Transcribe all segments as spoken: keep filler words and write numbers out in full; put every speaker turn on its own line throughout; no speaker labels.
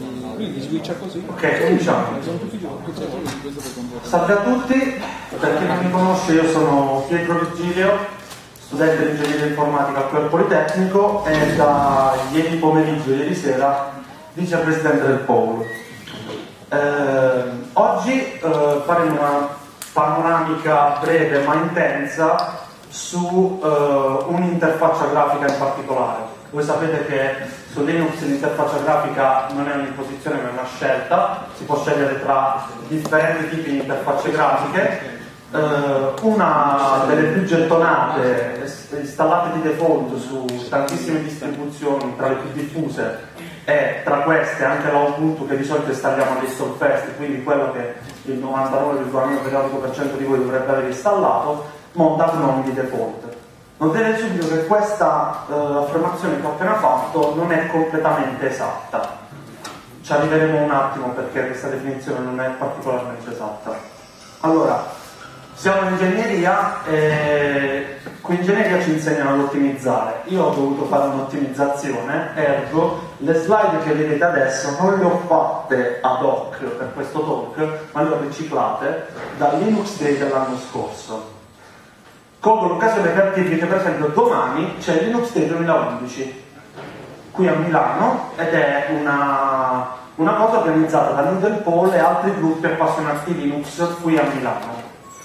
Quindi switcha così.
Ok, cominciamo. Salve a tutti, per chi non mi conosce io sono Pietro Virgilio, studente di ingegneria informatica al Coeur Politecnico e da ieri pomeriggio, ieri sera, vicepresidente del Polo. Eh, oggi eh, faremo una panoramica breve ma intensa su eh, un'interfaccia grafica in particolare. Voi sapete che su Linux l'interfaccia grafica non è un'imposizione ma è una scelta, si può scegliere tra differenti tipi di interfacce grafiche. Eh, una delle più gettonate, installate di default su tantissime distribuzioni, tra le più diffuse, e tra queste anche la Ubuntu, che di solito installiamo all'Installfest, quindi quello che il novantanove virgola nove per cento di voi dovrebbe aver installato, monta GNOME di default. Notate subito che questa eh, affermazione che ho appena fatto non è completamente esatta. Ci arriveremo un attimo perché questa definizione non è particolarmente esatta. Allora, siamo in ingegneria e qui in ingegneria ci insegnano ad ottimizzare. Io ho dovuto fare un'ottimizzazione, ergo le slide che vedete adesso non le ho fatte ad hoc per questo talk, ma le ho riciclate dal Linux Day dell'anno scorso. Colgo l'occasione per dirvi che per esempio domani c'è il Linux Day duemilaundici qui a Milano ed è una, una cosa organizzata da Noodle Poll e altri gruppi appassionati di Linux qui a Milano.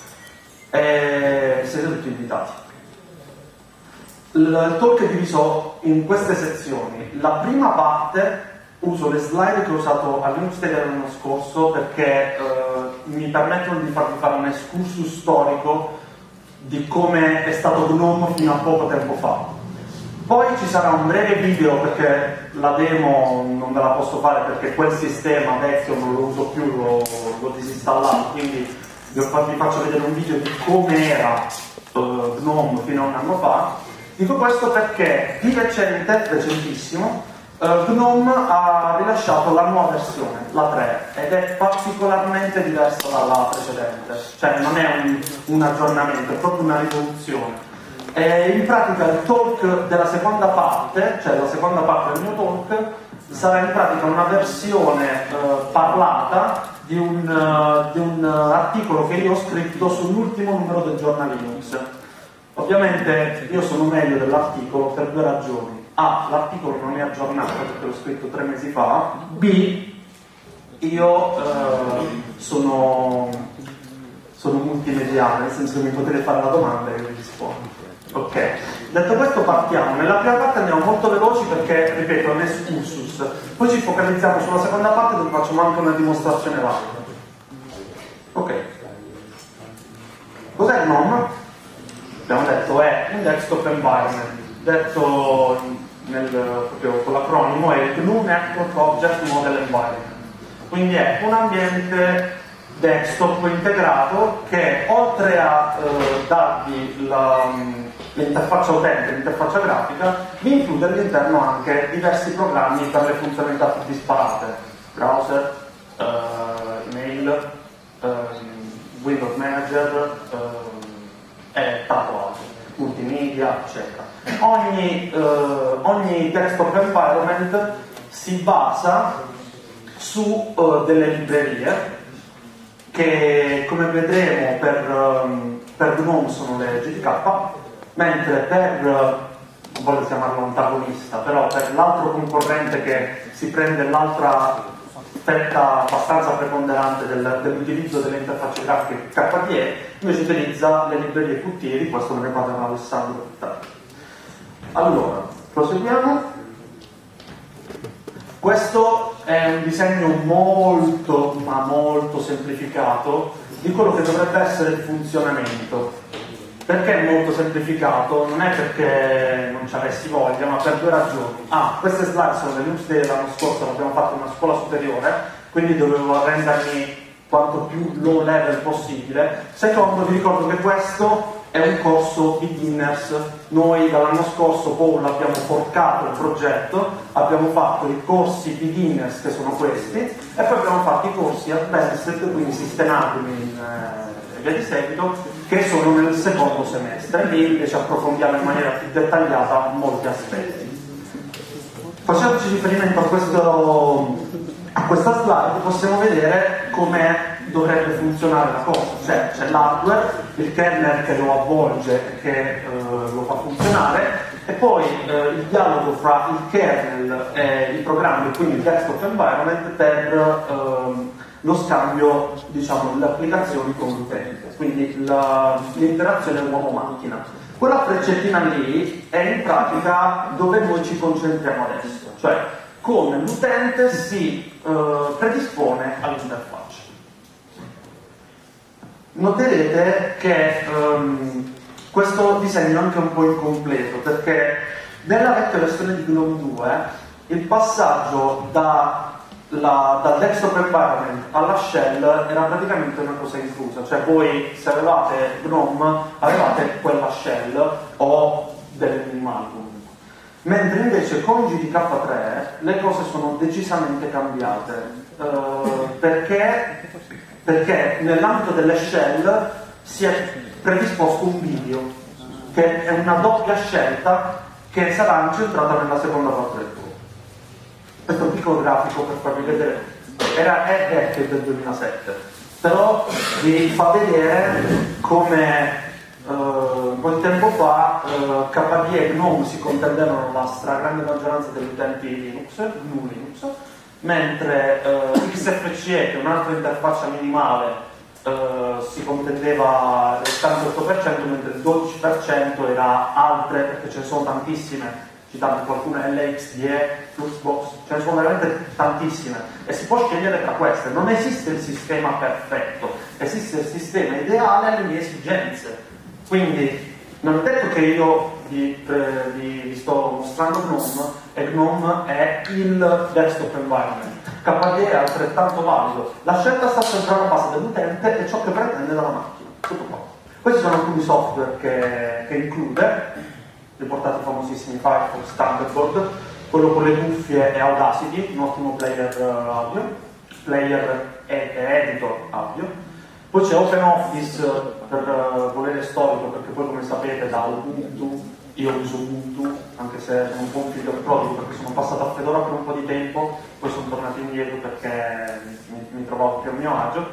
E siete tutti invitati. Il talk è diviso in queste sezioni. La prima parte uso le slide che ho usato a Linux Day dell'anno scorso perché eh, mi permettono di farvi fare un excursus storico di come è stato GNOME fino a poco tempo fa. Poi ci sarà un breve video perché la demo non ve la posso fare perché quel sistema vecchio non lo uso più, l'ho, l'ho disinstallato, quindi vi faccio vedere un video di come era uh, GNOME fino a un anno fa. Dico questo perché di recente, recentissimo, uh, GNOME ha rilasciato la nuova versione, la tre, ed è particolarmente diversa dalla precedente, cioè non è un, un aggiornamento, è proprio una rivoluzione. E in pratica il talk della seconda parte, cioè la seconda parte del mio talk, sarà in pratica una versione uh, parlata di un, uh, di un uh, articolo che io ho scritto sull'ultimo numero del giornale Linux. Ovviamente io sono meglio dell'articolo per due ragioni. A, l'articolo non è aggiornato perché l'ho scritto tre mesi fa. B, io uh, sono, sono multimediale, nel senso che mi potete fare la domanda e io vi rispondo. Ok, detto questo partiamo. Nella prima parte andiamo molto veloci perché, ripeto, è un excursus. Poi ci focalizziamo sulla seconda parte dove facciamo anche una dimostrazione rapida. Ok. Cos'è GNOME? Abbiamo detto è un desktop environment. Detto nel, proprio con l'acronimo è G N U Network Object Model Environment. Quindi è un ambiente desktop integrato che oltre a eh, darvi la l'interfaccia utente, l'interfaccia grafica, vi include all'interno anche diversi programmi per le funzionalità più disparate, browser, uh, email, uh, Windows Manager uh, e tanto altro, multimedia, eccetera. Ogni, uh, ogni desktop environment si basa su uh, delle librerie che, come vedremo, per, um, per GNOME sono le G T K, mentre per, non voglio chiamarlo antagonista, però per l'altro concorrente che si prende l'altra fetta abbastanza preponderante del, dell'utilizzo delle interfacce grafiche K D E, invece utilizza le librerie Qt, di questo ne parlerà Alessandro più tardi. Allora, proseguiamo. Questo è un disegno molto, ma molto semplificato di quello che dovrebbe essere il funzionamento. Perché è molto semplificato? Non è perché non ci avessi voglia, ma per due ragioni. Ah, queste slide sono del Linux Day dell'anno scorso, l'abbiamo fatto in una scuola superiore, quindi dovevo rendermi quanto più low level possibile. Secondo, vi ricordo che questo è un corso beginners. Noi dall'anno scorso Paul abbiamo forcato il progetto, abbiamo fatto i corsi beginners, che sono questi, e poi abbiamo fatto i corsi advanced, quindi system admin e via di seguito, che sono nel secondo semestre. Lì invece approfondiamo in maniera più dettagliata molti aspetti. Facendoci riferimento a questo, questa slide possiamo vedere come dovrebbe funzionare la cosa, cioè c'è l'hardware, il kernel che lo avvolge e che eh, lo fa funzionare, e poi eh, il dialogo fra il kernel e i programmi, quindi il desktop environment, per eh, lo scambio, diciamo, delle applicazioni con l'utente, quindi la, l'interazione uomo-macchina. Quella freccettina lì è in pratica dove noi ci concentriamo adesso, cioè come l'utente si eh, predispone all'interfaccia. Noterete che um, questo disegno è anche un po' incompleto, perché nella vecchia versione di GNOME due il passaggio da, la, dal desktop environment alla shell era praticamente una cosa inclusa, cioè voi se avevate GNOME avevate quella shell o delle minimali comunque. Mentre invece con G D K tre le cose sono decisamente cambiate, uh, perché perché nell'ambito delle shell si è predisposto un video, che è una doppia scelta che sarà incentrata nella seconda parte del gioco. Questo è un piccolo grafico per farvi vedere, era è vecchio del duemilasette, però vi fa vedere come uh, un po' di tempo fa uh, K D E e GNOME si contendevano la stragrande maggioranza degli utenti Linux, G N U Linux, mentre eh, X F C E, che è un'altra interfaccia minimale, eh, si contendeva il settantotto per cento, mentre il dodici per cento era altre, perché ce ne sono tantissime, citando qualcune, L X D E, Fluxbox, ce ne sono veramente tantissime, e si può scegliere tra queste. Non esiste il sistema perfetto, esiste il sistema ideale alle mie esigenze. Quindi non è detto che io vi, eh, vi, vi sto mostrando GNOME e GNOME è il desktop environment. K D E è altrettanto valido. La scelta sta sempre alla base dell'utente e ciò che pretende dalla macchina. Tutto qua. Questi sono alcuni software che, che include, riportati famosissimi Firefox, Thunderbird, quello con le cuffie è Audacity, un ottimo player audio, player e, e editor audio. Poi c'è OpenOffice per uh, volere storico, perché poi come sapete da Ubuntu, io uso Ubuntu, anche se sono un po' un figlio prodigo perché sono passato a Fedora per un po' di tempo, poi sono tornato indietro perché mi, mi trovavo più a mio agio.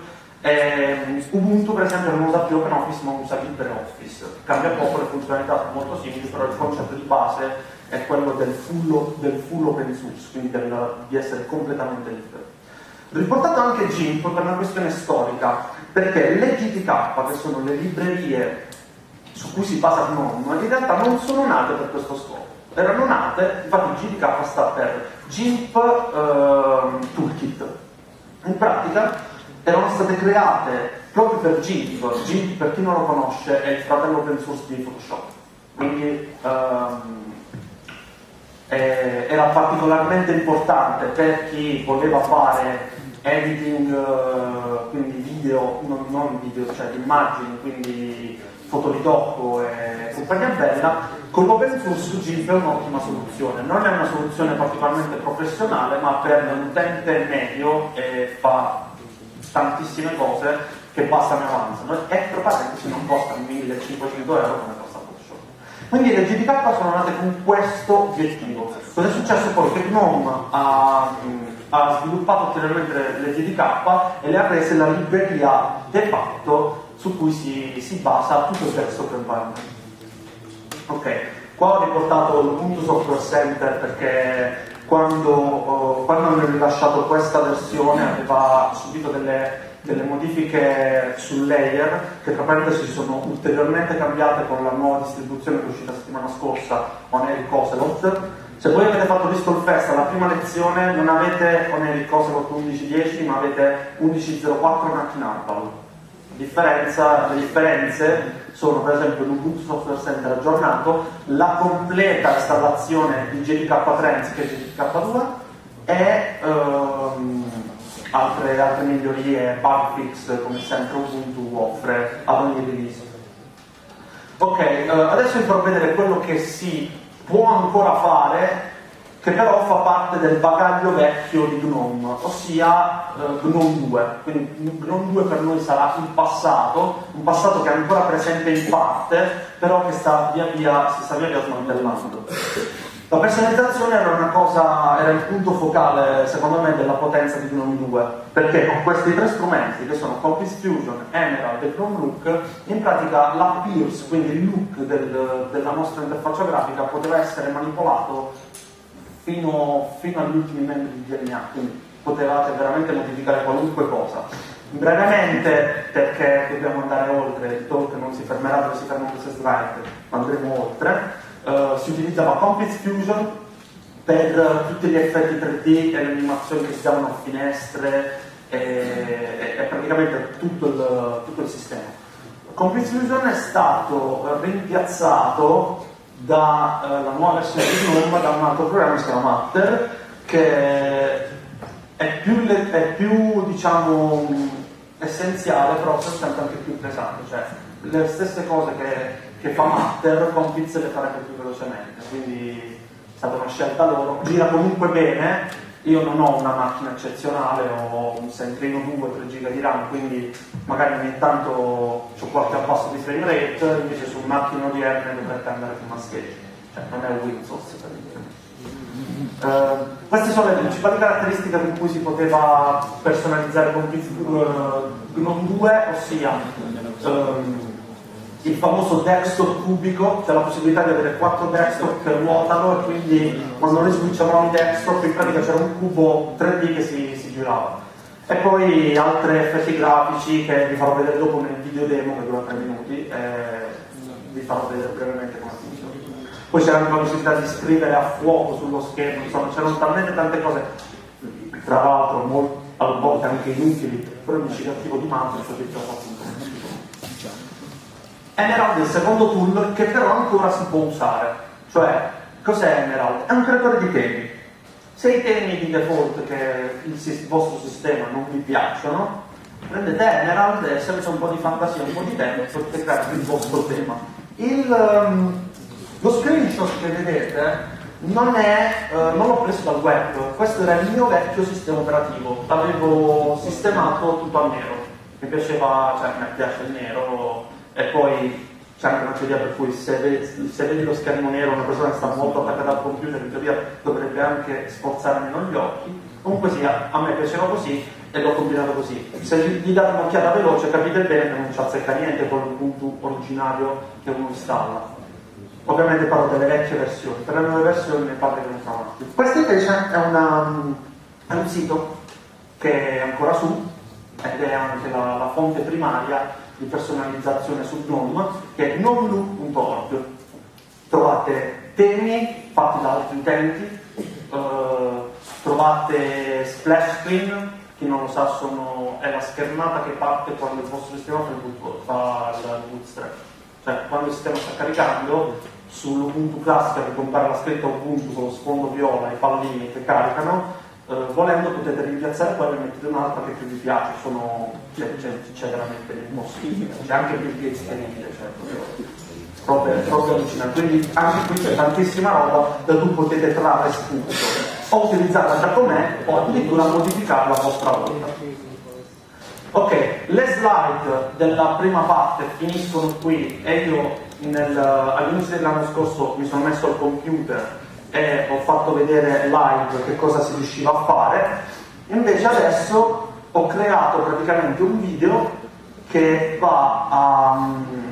E, Ubuntu per esempio non usa più OpenOffice ma usa LibreOffice, cambia poco, le funzionalità sono molto simili, però il concetto di base è quello del full, del full open source, quindi del, di essere completamente libero. Riportato anche GIMP per una questione storica, perché le G T K, che sono le librerie su cui si basa GNOME, in realtà non sono nate per questo scopo. Erano nate, infatti G T K sta per GIMP eh, Toolkit. In pratica erano state create proprio per GIMP. GIMP, per chi non lo conosce, è il fratello open source di Photoshop. Quindi ehm, eh, era particolarmente importante per chi voleva fare editing, uh, quindi video, non, non video, cioè immagini, quindi fotoritocco e compagnia bella. Con l'open source GIMP è un'ottima soluzione, non è una soluzione particolarmente professionale, ma per l'utente medio eh, fa tantissime cose che bastano e avanzano, e tra parentesi non costa millecinquecento euro come costa Photoshop. Quindi le G T K sono nate con questo obiettivo. Cosa è successo poi? Che GNOME ha ha sviluppato ulteriormente le G D K e le ha rese la libreria de facto su cui si, si basa tutto il desktop environment. Ok, qua ho riportato l'Ubuntu Software Center perché quando, uh, quando hanno rilasciato questa versione aveva subito delle, delle modifiche sul layer che tra parentesi sono ulteriormente cambiate con la nuova distribuzione che è uscita la settimana scorsa, Oneric Ocelot. Se voi avete fatto l'Istol Fest alla prima lezione non avete Oneric Ocelot undici dieci ma avete undici zero quattro Nakin Arbal. Differenza, le differenze sono per esempio l'Ubuntu Software Center aggiornato, la completa installazione di J D K tre anziché J D K due e um, altre, altre migliorie, bug fix come sempre Ubuntu offre ad ogni release. Ok, uh, adesso vi farò vedere quello che si può ancora fare, che però fa parte del bagaglio vecchio di GNOME, ossia eh, GNOME due. Quindi GNOME due per noi sarà il passato, un passato che è ancora presente in parte, però che sta via via, si sta via via smantellando. La personalizzazione era una cosa, era il punto focale secondo me della potenza di GNOME due, perché con questi tre strumenti che sono Compiz Fusion, Emerald e Chrome Look, in pratica l'appearance, quindi il look del, della nostra interfaccia grafica poteva essere manipolato fino, fino agli ultimi membri di D N A, quindi potevate veramente modificare qualunque cosa. Brevemente, perché dobbiamo andare oltre, il talk non si fermerà dove si fermano queste slide, ma andremo oltre. Uh, si utilizzava Compiz Fusion per uh, tutti gli effetti tre D e le animazioni che si davano a finestre e, e, e praticamente tutto il, tutto il sistema. Compiz Fusion è stato rimpiazzato dalla uh, nuova versione di GNOME da un altro programma che si chiama Matter, che è più, è più diciamo essenziale, però sempre anche più pesante, cioè le stesse cose che, che fa Matter, Compiz le farebbe più velocemente, quindi è stata una scelta loro. Gira comunque bene, io non ho una macchina eccezionale, ho un Centrino due, tre giga di RAM, quindi magari ogni tanto ho qualche abbasso di frame rate, invece su macchine odierne dovrebbe andare più maschietti, cioè non è Windows per dire. Uh, queste sono le principali caratteristiche con cui si poteva personalizzare Compiz uh, GNOME due, ossia um, il famoso desktop cubico, c'è la possibilità di avere quattro desktop che ruotano e quindi quando noi switchavamo i desktop in pratica c'era un cubo tre D che si, si girava. E poi altri effetti grafici che vi farò vedere dopo nel video demo che dura tre minuti e vi farò vedere brevemente come funziona. Poi c'era anche la possibilità di scrivere a fuoco sullo schermo, insomma c'erano talmente tante cose, tra l'altro molto, a volte anche inutili, però il significativo di Microsoft è già fatto un po'. Emerald è il secondo tool che però ancora si può usare, cioè cos'è Emerald? È un creatore di temi. Se i temi di default che il vostro sistema non vi piacciono, prendete Emerald e senza un po' di fantasia, un po' di tempo, potete creare il vostro tema. Il, um, lo screenshot che vedete non, è, uh, non l'ho preso dal web, questo era il mio vecchio sistema operativo, l'avevo sistemato tutto a nero, mi piaceva, cioè mi piace il nero. E poi c'è anche una teoria per cui se vedi, se vedi lo schermo nero una persona che sta molto attaccata al computer in teoria dovrebbe anche sforzare meno gli occhi. Comunque sia, a me piaceva così e l'ho combinato così. Se gli date un'occhiata veloce capite bene che non ci azzecca niente con l'Ubuntu originario che uno installa. Ovviamente parlo delle vecchie versioni, per le nuove versioni ne parleremo tra un attimo. Questo invece è, una, è un sito che è ancora su ed è anche la, la fonte primaria di personalizzazione su GNOME, che è gnome look punto org. Trovate temi fatti da altri utenti, eh, trovate splash screen, chi non lo sa sono, è la schermata che parte quando il vostro sistema fa il, boot, fa il bootstrap, cioè quando il sistema sta caricando sull'Ubuntu classica che compare la scritta Ubuntu con lo sfondo viola e i pallini che caricano. Uh, volendo potete rimpiazzare quella e mettete un'altra che più vi piace, sono, c'è, c'è, c'è veramente impossibile, c'è anche Bill Gates che ride, cioè, proprio, proprio allucinante, quindi anche qui c'è tantissima roba da cui potete trarre spunto, o utilizzarla già com'è o addirittura modificarla a vostra volta. Ok, le slide della prima parte finiscono qui e io nel, all'inizio dell'anno scorso mi sono messo al computer e ho fatto vedere live che cosa si riusciva a fare. Invece adesso ho creato praticamente un video che va a,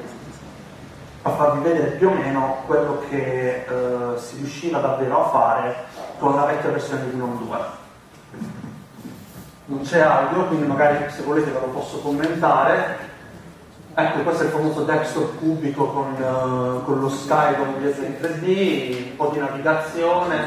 a farvi vedere più o meno quello che eh, si riusciva davvero a fare con la vecchia versione di GNOME due. Non c'è audio, quindi magari se volete ve lo posso commentare. Ecco, questo è il famoso desktop cubico con, uh, con lo Sky con gli in tre D, un po' di navigazione,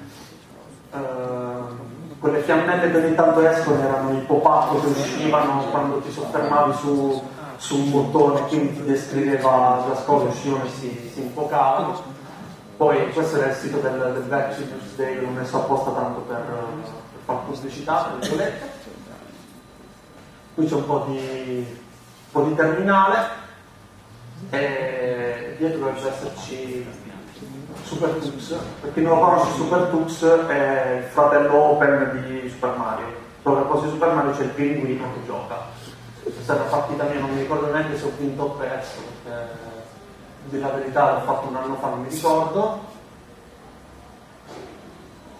uh, quelle fiammelle che ogni tanto escono erano i pop-up che uscivano quando ti soffermavi su, su un bottone, quindi ti descriveva le cose, uscivano e si, si infocavano. Poi questo era il sito del, del vecchio Tuesday, l'ho messo apposta tanto per, per fare pubblicità, tra virgolette. Qui c'è un po' di un po' di terminale e dietro dovrebbe esserci SuperTux. Per chi non lo conosce, SuperTux è il fratello open di Super Mario, dove al posto di Super Mario c'è il pinguino che gioca. È stata una partita mia, non mi ricordo neanche se ho vinto o perso, perché di la verità l'ho fatto un anno fa, non mi ricordo.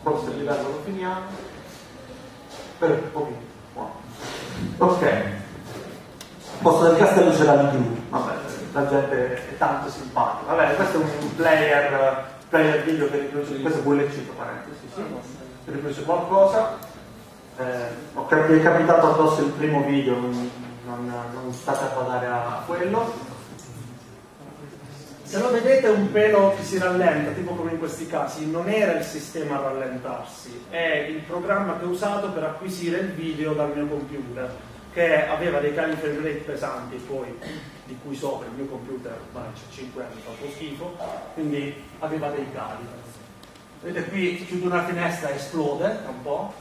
forse il livello lo finiamo, per un pochino. Wow. Ok, il posto del castello c'era di più, vabbè, la gente è tanto simpatica. Vabbè, questo è un player, player video che riproduce, questo è bollettino, parentesi, sì, che riproduce qualcosa. Eh, ho cap- mi è capitato addosso il primo video, non, non, non state a badare a quello.
Se lo vedete un pelo che si rallenta, tipo come in questi casi, non era il sistema a rallentarsi, è il programma che ho usato per acquisire il video dal mio computer, che aveva dei cali frame rate pesanti, poi di cui sopra il mio computer, c'è cinque anni, fa un po' schifo, quindi aveva dei cali. Vedete qui, chiudo una finestra e esplode un po'.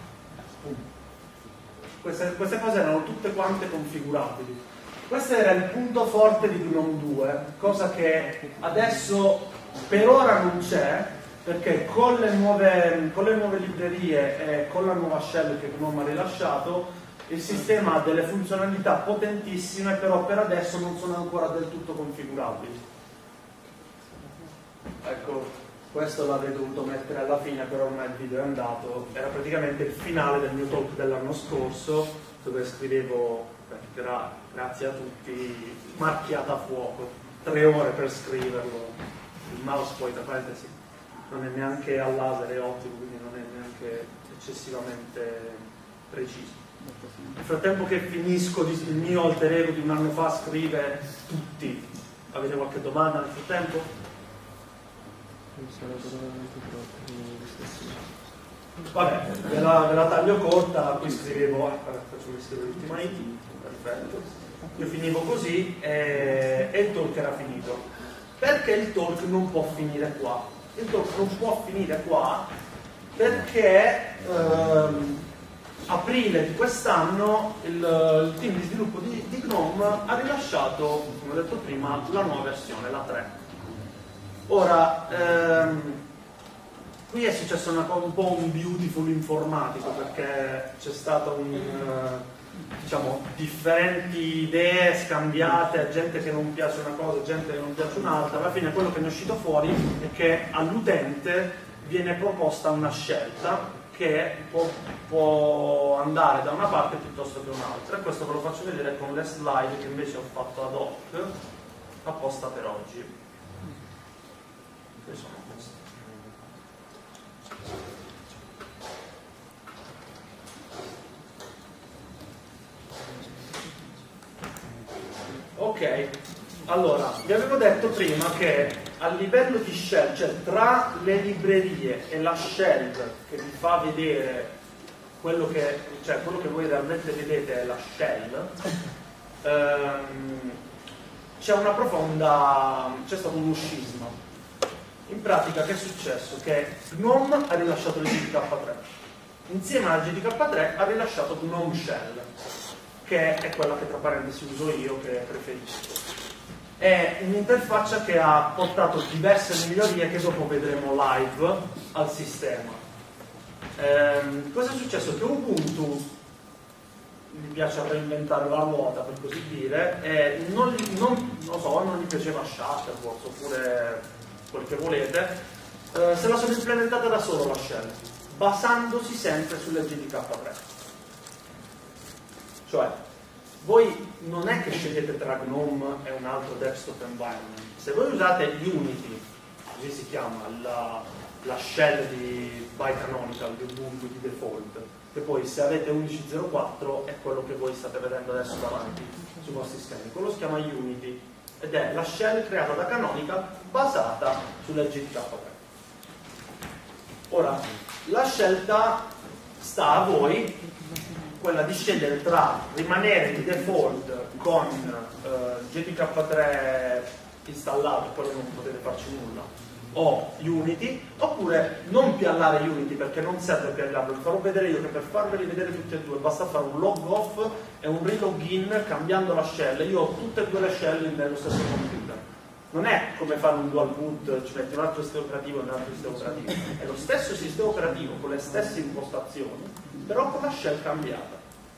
Queste, queste cose erano tutte quante configurabili. Questo era il punto forte di GNOME due, cosa che adesso per ora non c'è, perché con le nuove, con le nuove librerie e con la nuova shell che GNOME ha rilasciato, il sistema ha delle funzionalità potentissime, però per adesso non sono ancora del tutto configurabili. Ecco, questo l'avrei dovuto mettere alla fine, però ormai il video è andato. Era praticamente il finale del mio talk dell'anno scorso, dove scrivevo, gra grazie a tutti, marchiata a fuoco, tre ore per scriverlo. Il mouse poi, tra parentesi, non è neanche a laser, è ottico, quindi non è neanche eccessivamente preciso. Nel frattempo che finisco di, il mio alter ego di un anno fa scrive tutti. Avete qualche domanda nel frattempo? Vabbè, ve la, ve la taglio corta. Qui scrivevo, ah, faccio scrivere l'ultima hit, perfetto. Io finivo così e, e il talk era finito. Perché il talk non può finire qua? Il talk non può finire qua perché ehm, aprile di quest'anno il, il team di sviluppo di, di GNOME ha rilasciato, come ho detto prima, la nuova versione, la tre. Ora, ehm, qui è successo una, un po' un beautiful informatico, perché c'è stato un, eh, diciamo, differenti idee scambiate, gente che non piace una cosa, gente che non piace un'altra. Alla fine quello che ne è uscito fuori è che all'utente viene proposta una scelta che può, può andare da una parte piuttosto che un'altra, e questo ve lo faccio vedere con le slide che invece ho fatto ad hoc apposta per oggi. Che sono queste? Ok, allora vi avevo detto prima che a livello di shell, cioè tra le librerie e la shell che vi fa vedere quello che, cioè quello che voi realmente vedete è la shell, ehm, c'è una profonda, c'è stato uno scisma. In pratica che è successo? Che GNOME ha rilasciato il G T K tre, insieme al G T K tre ha rilasciato GNOME Shell, che è quella che tra parentesi uso io, che preferisco. È un'interfaccia che ha portato diverse migliorie che dopo vedremo live al sistema. Ehm, cosa è successo? Che Ubuntu, mi piace reinventare la ruota per così dire, e non, non, non so, non gli piaceva Shutterworks oppure quel che volete, eh, se la sono implementata da solo la shell, basandosi sempre sulle G T K tre. Cioè, voi non è che scegliete tra GNOME e un altro desktop environment. Se voi usate Unity, così si chiama, la, la shell di Canonical, di Ubuntu di default, che poi se avete undici zero quattro è quello che voi state vedendo adesso davanti sui vostri schermi, quello si chiama Unity ed è la shell creata da Canonical basata sulla G T K tre. Ora, la scelta sta a voi, quella di scegliere tra rimanere di default con eh, G T K tre installato, poi non potete farci nulla, o Unity, oppure non piallare Unity perché non serve piallarlo. Vi farò vedere io che per farveli vedere tutti e due basta fare un log off e un relogin cambiando la shell. Io ho tutte e due le shell nello stesso computer. Non è come fare un dual boot, ci metti un altro sistema operativo e un altro sistema operativo, è lo stesso sistema operativo con le stesse impostazioni, però con la shell cambiata.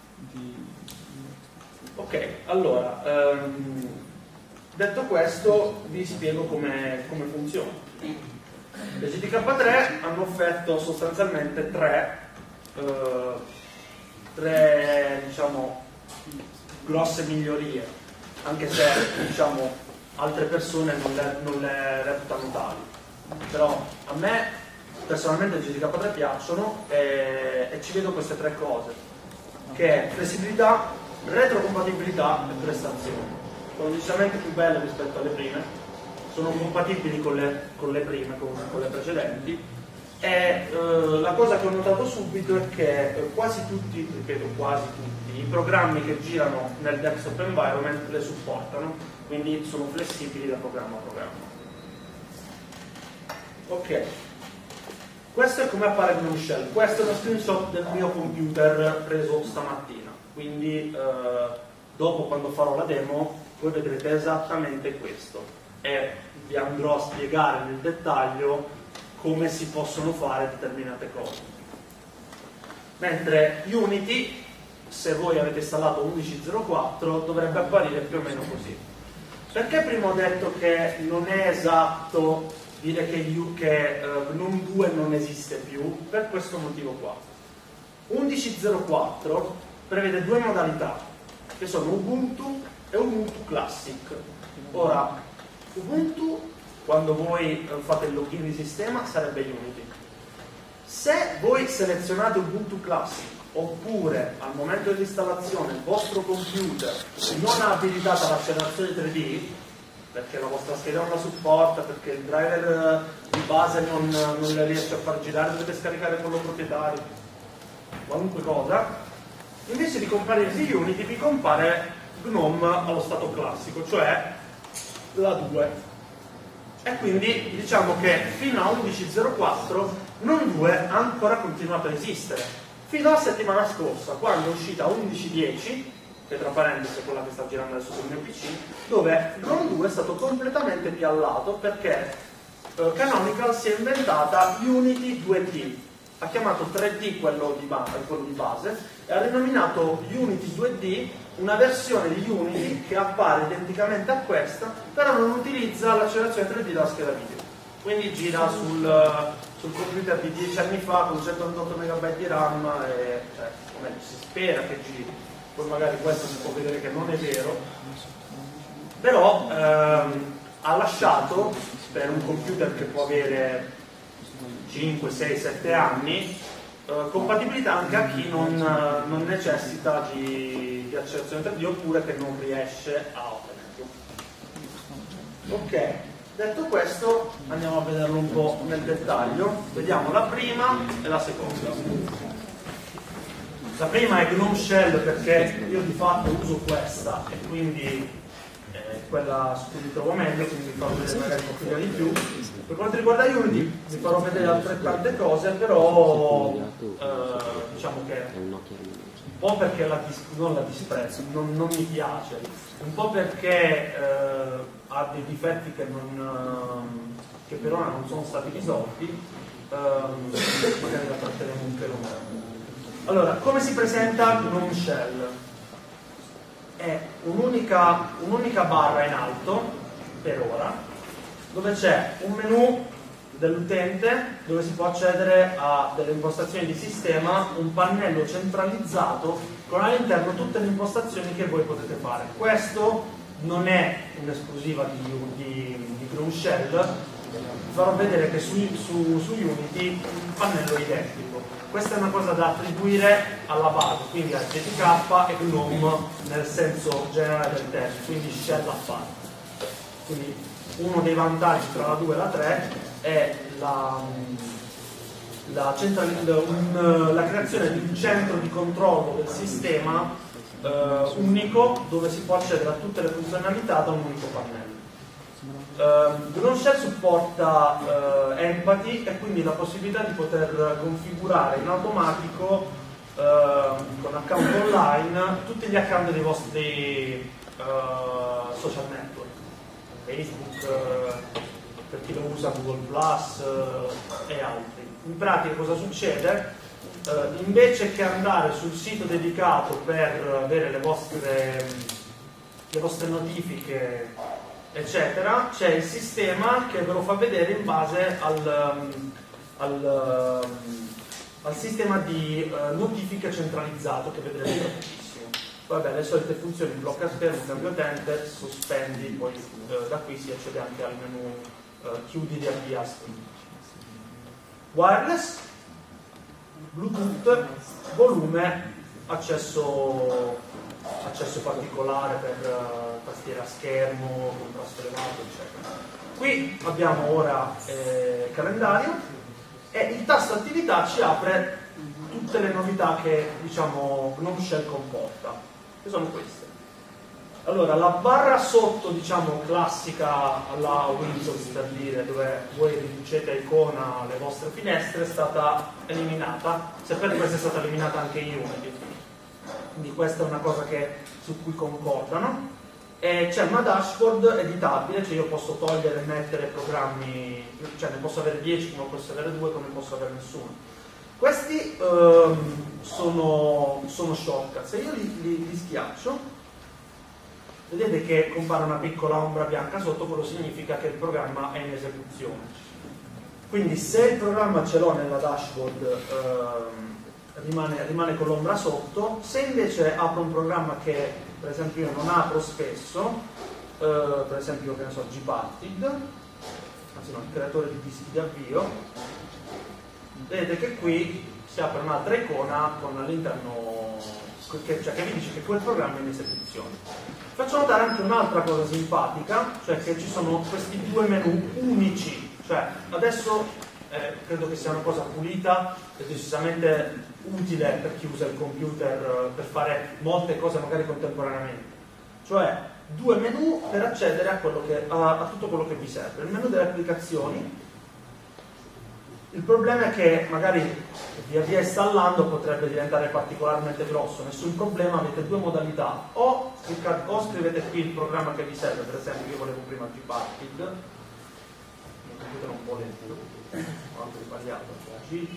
Ok, allora ehm, detto questo vi spiego come, come funziona. Le G T K tre hanno offerto sostanzialmente tre, eh, tre diciamo, grosse migliorie, anche se diciamo, altre persone non le, non le reputano tali. Però a me personalmente le G T K tre piacciono e, e ci vedo queste tre cose, che è flessibilità, retrocompatibilità e prestazione. Sono decisamente più belle rispetto alle prime, sono compatibili con le, con le prime, con, con le precedenti, e eh, la cosa che ho notato subito è che eh, quasi tutti, ripeto quasi tutti, i programmi che girano nel desktop environment le supportano, quindi sono flessibili da programma a programma. Ok, questo è come appare GNOME Shell. Questo è uno screenshot del mio computer preso stamattina, quindi eh, dopo, quando farò la demo, voi vedrete esattamente questo e vi andrò a spiegare nel dettaglio come si possono fare determinate cose. Mentre Unity, se voi avete installato undici zero quattro, dovrebbe apparire più o meno così. Perché prima ho detto che non è esatto dire che, che uh, GNOME due non esiste più? Per questo motivo qua. undici zero quattro prevede due modalità, che sono Ubuntu e Ubuntu Classic. Ora, Ubuntu, quando voi fate il login di sistema, sarebbe Unity. Se voi selezionate Ubuntu Classic, oppure al momento dell'installazione il vostro computer non ha abilitata l'accelerazione tre D, perché la vostra scheda non la supporta, perché il driver di base non, non le riesce a far girare, dovete scaricare quello proprietario, qualunque cosa, invece di comparirvi Unity vi compare GNOME allo stato classico, cioè la due. E quindi diciamo che fino a undici zero quattro GNOME due ha ancora continuato a esistere, fino alla settimana scorsa, quando è uscita undici dieci, che tra parentesi è quella che sta girando adesso sul mio P C, dove GNOME due è stato completamente piallato perché eh, Canonical si è inventata Unity due D, ha chiamato tre D quello di, base, quello di base e ha rinominato Unity due D una versione di Unity che appare identicamente a questa, però non utilizza l'accelerazione tre D della scheda video, quindi gira sul, sul computer di dieci anni fa con centoventotto megabyte di RAM e cioè, come si spera che giri. Poi magari questo si può vedere che non è vero, però ehm, ha lasciato per un computer che può avere cinque, sei, sette anni eh, compatibilità anche a chi non, non necessita di, di accelerazione tre D oppure che non riesce a ottenerlo. Ok, detto questo andiamo a vederlo un po' nel dettaglio, vediamo la prima e la seconda. La prima è GNOME Shell perché io di fatto uso questa e quindi è quella su cui mi trovo meglio, quindi vi farò vedere magari un po' di più. Per quanto riguarda Unity vi farò vedere altrettante cose, però eh, diciamo che un po' perché la non la disprezzo, non, non mi piace, un po' perché eh, ha dei difetti che, non, che per ora non sono stati risolti, eh, magari la tratteremo un pelo meglio. Allora, come si presenta GNOME Shell? È un'unica un'unica barra in alto, per ora, dove c'è un menu dell'utente dove si può accedere a delle impostazioni di sistema, un pannello centralizzato con all'interno tutte le impostazioni che voi potete fare. Questo non è un'esclusiva di, di, di GNOME Shell, vi farò vedere che su, su, su Unity il pannello è identico. Questa è una cosa da attribuire alla base, quindi a G T K e GNOME nel senso generale del termine, quindi shell a parte. Quindi uno dei vantaggi tra la due e la tre è la, la, un, la creazione di un centro di controllo del sistema eh, unico dove si può accedere a tutte le funzionalità da un unico pannello. Uh, GNOME Shell supporta uh, Empathy e quindi la possibilità di poter configurare in automatico uh, con account online tutti gli account dei vostri uh, social network, Facebook, uh, per chi lo usa Google Plus uh, e altri. In pratica cosa succede? Uh, invece che andare sul sito dedicato per avere le vostre, le vostre notifiche eccetera, c'è il sistema che ve lo fa vedere in base al, al, al sistema di uh, notifiche centralizzato che vedrete tra pochissimo. Vabbè, le solite funzioni: blocca schermo, cambio utente, sospendi, poi uh, da qui si accede anche al menu uh, chiudi di avvia stream. Wireless, Bluetooth, volume, accesso, accesso particolare per uh, tastiera a schermo, contrasto elevato, eccetera. Qui abbiamo ora eh, calendario e il tasto attività ci apre tutte le novità che, diciamo, GNOME Shell comporta, che sono queste. Allora, la barra sotto, diciamo, classica alla Windows, per dire, dove voi riducete a icona le vostre finestre, è stata eliminata, se per questo è stata eliminata anche Unity. Quindi questa è una cosa che, su cui concordano. E c'è una dashboard editabile, cioè io posso togliere e mettere programmi, cioè ne posso avere dieci, come posso avere due, come posso avere nessuno. Questi ehm, sono, sono shortcut. Se io li, li, li schiaccio, vedete che compare una piccola ombra bianca sotto, quello significa che il programma è in esecuzione. Quindi se il programma ce l'ho nella dashboard ehm, rimane, rimane con l'ombra sotto. Se invece apro un programma che per esempio io non apro spesso, eh, per esempio, che ne so, Gparted, anzi no, il creatore di dischi di avvio, vedete che qui si apre un'altra icona con all'interno, che, cioè che vi dice che quel programma è in esecuzione. Faccio notare anche un'altra cosa simpatica, cioè che ci sono questi due menu unici, cioè adesso eh, credo che sia una cosa pulita e decisamente utile per chi usa il computer per fare molte cose magari contemporaneamente, cioè due menu per accedere a, quello che, a, a tutto quello che vi serve. Il menu delle applicazioni, il problema è che magari via via installando potrebbe diventare particolarmente grosso. Nessun problema, avete due modalità: o, o scrivete qui il programma che vi serve, per esempio io volevo prima Gparted, il computer è un po' lento, ho anche sbagliato, G,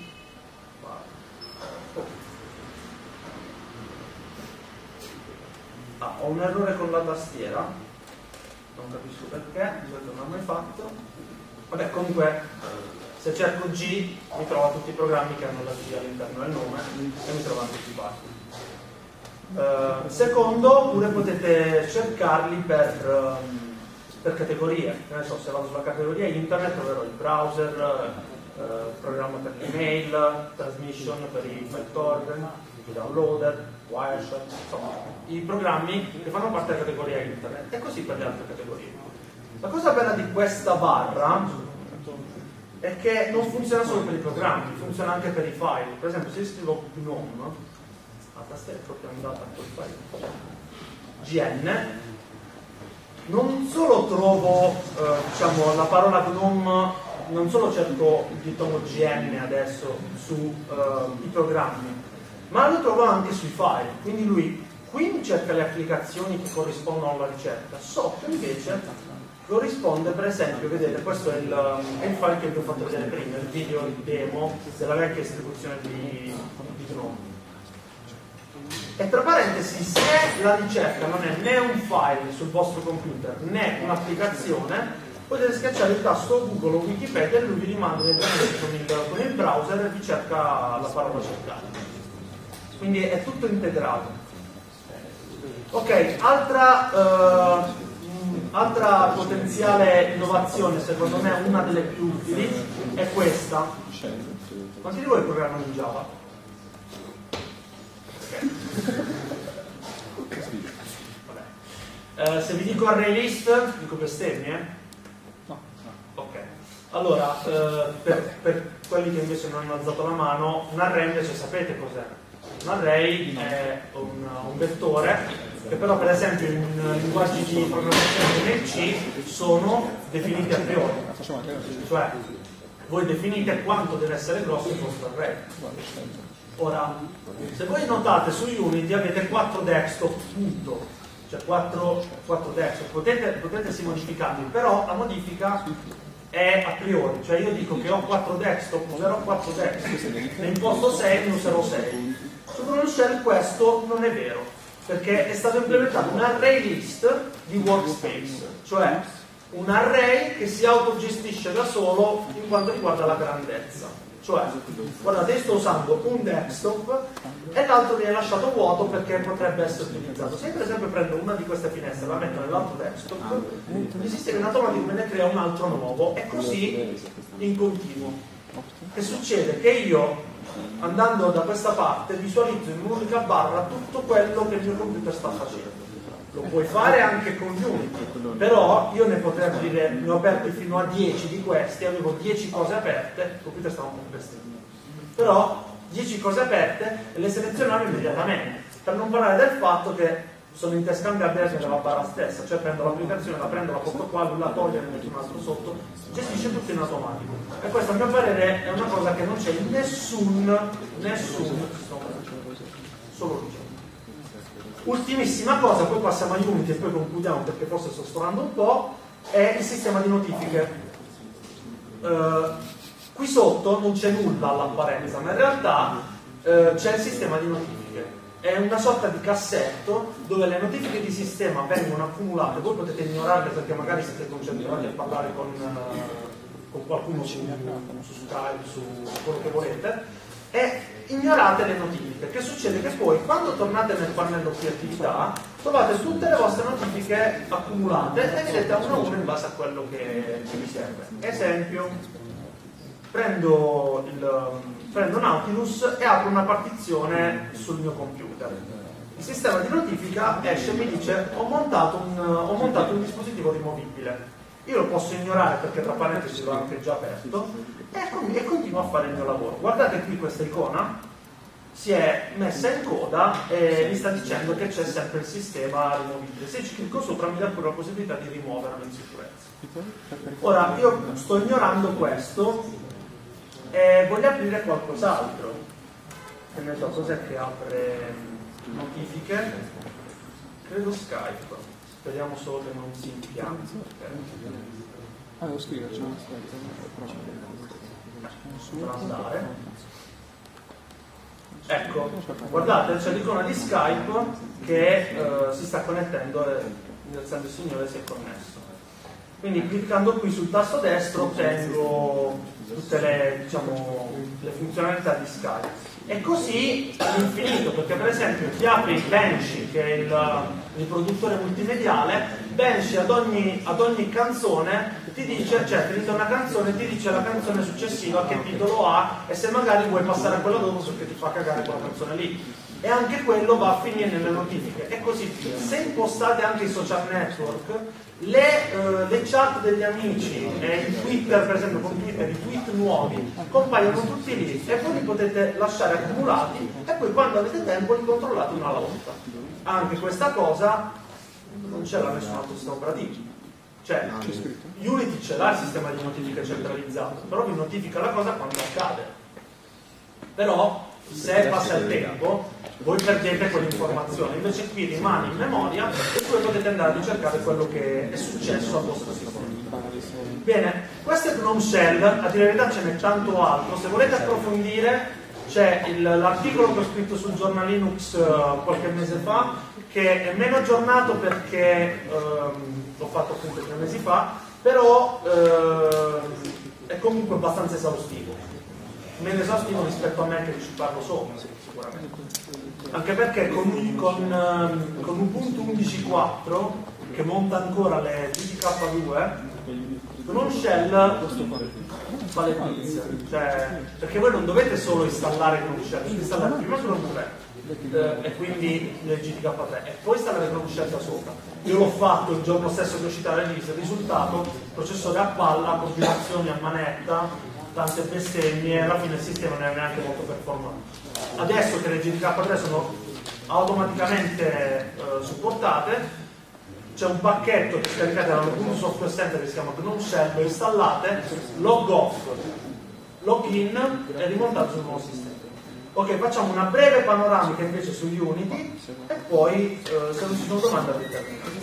ah, ho un errore con la tastiera, non capisco perché, di solito non l'ho mai fatto. Vabbè, comunque se cerco G mi trovo tutti i programmi che hanno la G all'interno del nome e mi trovo anche Gparted. Uh, secondo, oppure potete cercarli per, um, per categorie. Ne so, se vado sulla categoria internet troverò il browser, uh, il programma per l'email, transmission per i file torrent, il downloader, Wireshark, insomma i programmi che fanno parte della categoria internet, e così per le altre categorie. La cosa bella di questa barra è che non funziona solo per i programmi, funziona anche per i file. Per esempio, se io scrivo GNOME, la tastiera è proprio andata col file G N, non solo trovo eh, diciamo, la parola GNOME, non solo cerco il dittongo G N adesso sui eh, programmi, ma lo trovo anche sui file. Quindi lui qui cerca le applicazioni che corrispondono alla ricerca, sotto invece corrisponde, per esempio, vedete, questo è il, è il file che vi ho fatto vedere prima, il video, il demo della vecchia distribuzione di, di GNOME. E tra parentesi, se la ricerca non è né un file sul vostro computer né un'applicazione, potete schiacciare il tasto Google o Wikipedia e lui vi rimanda direttamente con il, con il browser e vi cerca la parola cercata. Quindi è tutto integrato. Ok, altra... Uh, Altra potenziale innovazione, secondo me una delle più utili, è questa. Quanti di voi programmano in Java? Okay. Eh, se vi dico array list, dico bestemmie? Eh? No. Ok. Allora, eh, per, per quelli che invece non hanno alzato la mano, un array invece sapete cos'è? Un array è un, un vettore che però per esempio in linguaggi di programmazione come il C sono definiti a priori, cioè voi definite quanto deve essere grosso il vostro array. Ora, se voi notate su Unity avete quattro desktop, punto, cioè quattro desktop, potete, potete sì modificarli, però la modifica è a priori, cioè io dico che ho quattro desktop, userò quattro desktop, ne imposto sei, ne userò sei. Su GNOME Shell questo non è vero, perché è stato implementato un array list di workspace, cioè un array che si autogestisce da solo in quanto riguarda la grandezza. Cioè, guardate, io sto usando un desktop e l'altro viene lasciato vuoto perché potrebbe essere utilizzato. Se per esempio prendo una di queste finestre e la metto nell'altro desktop, il sistema in automatico me ne crea un altro nuovo e così in continuo. Che succede? Che io, andando da questa parte, visualizzo in un'unica barra tutto quello che il mio computer sta facendo. Lo puoi fare anche con Unity, però io ne potrei aprire, ne ho aperti fino a dieci di questi, avevo dieci cose aperte, il computer stava un po' bestemmando, però dieci cose aperte e le selezionavo immediatamente, per non parlare del fatto che sono interscambiabili anche dalla barra stessa, cioè prendo l'applicazione, la prendo, la porto qua, lui la toglie, ne metto un altro sotto, gestisce tutto in automatico. E questo a mio parere è una cosa che non c'è in nessun, nessun, solo lì. Ultimissima cosa, poi passiamo a Unity e poi concludiamo perché forse sto sforando un po', è il sistema di notifiche. Uh, qui sotto non c'è nulla all'apparenza, ma in realtà uh, c'è il sistema di notifiche. È una sorta di cassetto dove le notifiche di sistema vengono accumulate, voi potete ignorarle perché magari siete concentrati a parlare con, uh, con qualcuno su, su Skype, su quello che volete, e ignorate le notifiche. Che succede? Che poi quando tornate nel pannello di attività trovate tutte le vostre notifiche accumulate e vedete a uno a uno in base a quello che, che vi serve. Esempio, prendo, il, prendo Nautilus e apro una partizione sul mio computer. Il sistema di notifica esce e mi dice ho montato un, ho montato un dispositivo rimovibile. Io lo posso ignorare perché tra parentesi l'ho anche già aperto e continuo a fare il mio lavoro. Guardate qui questa icona, si è messa in coda e mi sta dicendo che c'è sempre il sistema rimovibile. Se ci clicco sopra mi dà pure la possibilità di rimuoverlo in sicurezza. Ora io sto ignorando questo e voglio aprire qualcos'altro. Che ne so, cos'è che apre notifiche? Credo Skype. Speriamo solo che non si impianti.
Ah, devo scriverci, non
andare. Ecco, guardate, c'è l'icona di Skype che eh, si sta connettendo e il Santo Signore si è connesso. Quindi cliccando qui sul tasto destro ottengo tutte le, diciamo, le funzionalità di Skype. E così all'infinito, perché per esempio ti apri Banshee, che è il riproduttore multimediale, Banshee ad ogni, ad ogni canzone ti dice, cioè finita una canzone ti dice la canzone successiva che titolo ha e se magari vuoi passare a quella dopo perché ti fa cagare quella canzone lì. E anche quello va a finire nelle notifiche e così via. Se impostate anche i social network, le, uh, le chat degli amici e il Twitter, per esempio con Twitter, i tweet nuovi compaiono tutti lì e voi li potete lasciare accumulati e poi quando avete tempo li controllate una alla volta. Anche questa cosa non c'è da nessun altro sistema operativo. Cioè, Unity ce l'ha il sistema di notifica centralizzato, però vi notifica la cosa quando accade. Però se passa il tempo voi perdete quell'informazione, invece qui rimane in memoria e voi potete andare a ricercare quello che è successo al vostro sistema. Bene, questo è GNOME Shell, a dire la verità ce n'è tanto altro, se volete approfondire c'è l'articolo che ho scritto sul giornal Linux uh, qualche mese fa, che è meno aggiornato perché um, l'ho fatto appunto tre mesi fa, però uh, è comunque abbastanza esaustivo, meno esaustivo rispetto a me che ci parlo sopra, sicuramente. Anche perché con, con, con Ubuntu undici punto quattro che monta ancora le G T K due, GNOME Shell fa le pizze, cioè, perché voi non dovete solo installare GNOME Shell, dovete installare prima GNOME tre eh, e quindi le G T K tre e poi installare GNOME Shell da sopra. Io l'ho fatto il giorno stesso che è uscita la release, il risultato, processore a palla, compilazioni a manetta, tante bestemmie, alla fine il sistema non è neanche molto performante. Adesso che le G T K tre sono automaticamente eh, supportate, c'è un pacchetto che scaricate dall'Ubuntu Software Center che si chiama GNOME Shell, lo installate, log off, login e rimontato sul nuovo sistema. Ok, facciamo una breve panoramica invece su Unity e poi eh, se non ci sono domande terminiamo.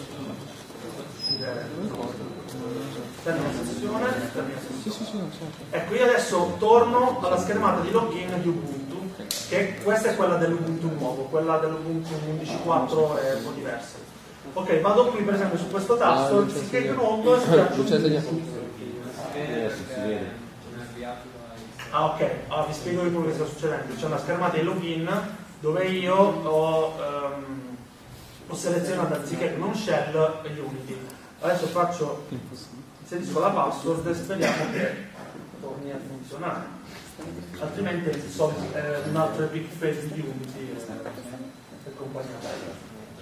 Termina sessione, termina sessione. Ecco, io adesso torno alla schermata di login di Ubuntu, che questa è quella dell'Ubuntu nuovo, quella dell'Ubuntu undici punto quattro è un po' diversa. Ok, vado qui per esempio su questo tasto,
ah,
si clicca nuovo e schiaccio.
Non c'è segnato.
Ah ok, allora, vi spiego di quello che sta succedendo. C'è una schermata di login dove io ho, um, ho selezionato anziché non shell e Unity. Adesso faccio, inserisco la password e speriamo che torni a funzionare. Altrimenti è un altro big face di Unity e compagnia.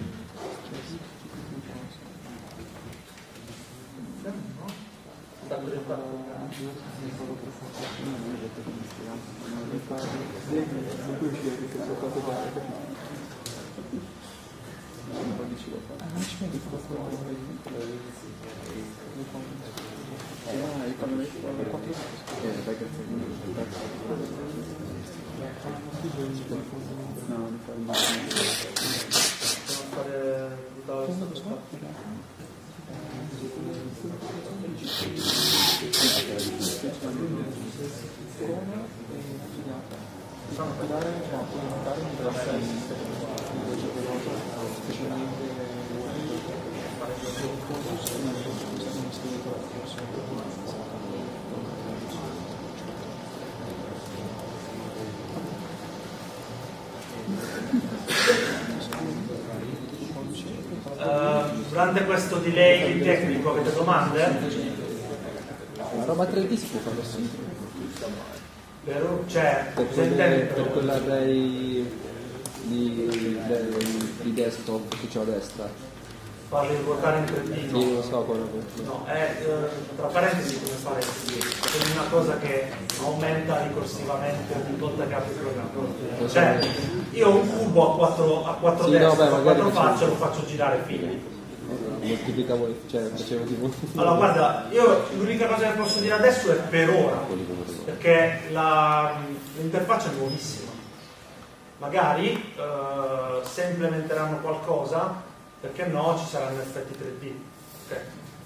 Uh, durante questo delay tecnico avete domande?
La roba tre D si può fare sempre.
Vero? Cioè,
per, quelle, per quell'array di, di, di desktop che c'è a destra.
Parli di ruotare in tre D? No,
io lo so quello che...
no, è eh, tra parentesi come fare è una cosa che aumenta ricorsivamente ogni volta che apri il programma. Cioè, io ho un cubo a quattro, a quattro sì, desktop, no, a quattro facce, lo faccio girare fili.
Moltiplicavo, cioè facevo tipo...
Allora guarda, io l'unica cosa che posso dire adesso è per ora, perché l'interfaccia è nuovissima. Magari eh, se implementeranno qualcosa, perché no, ci saranno effetti tre D. Okay.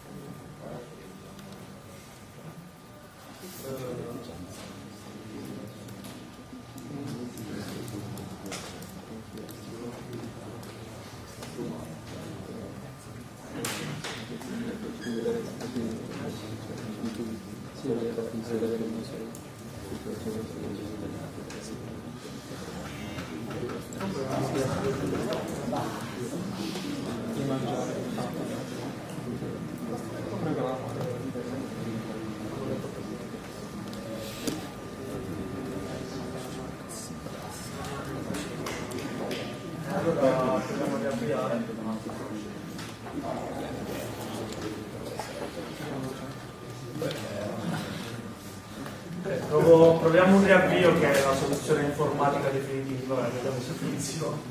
Allora, proviamo a riavviare. Provo, proviamo un riavvio che è la soluzione informatica definitiva, vediamo se funziona.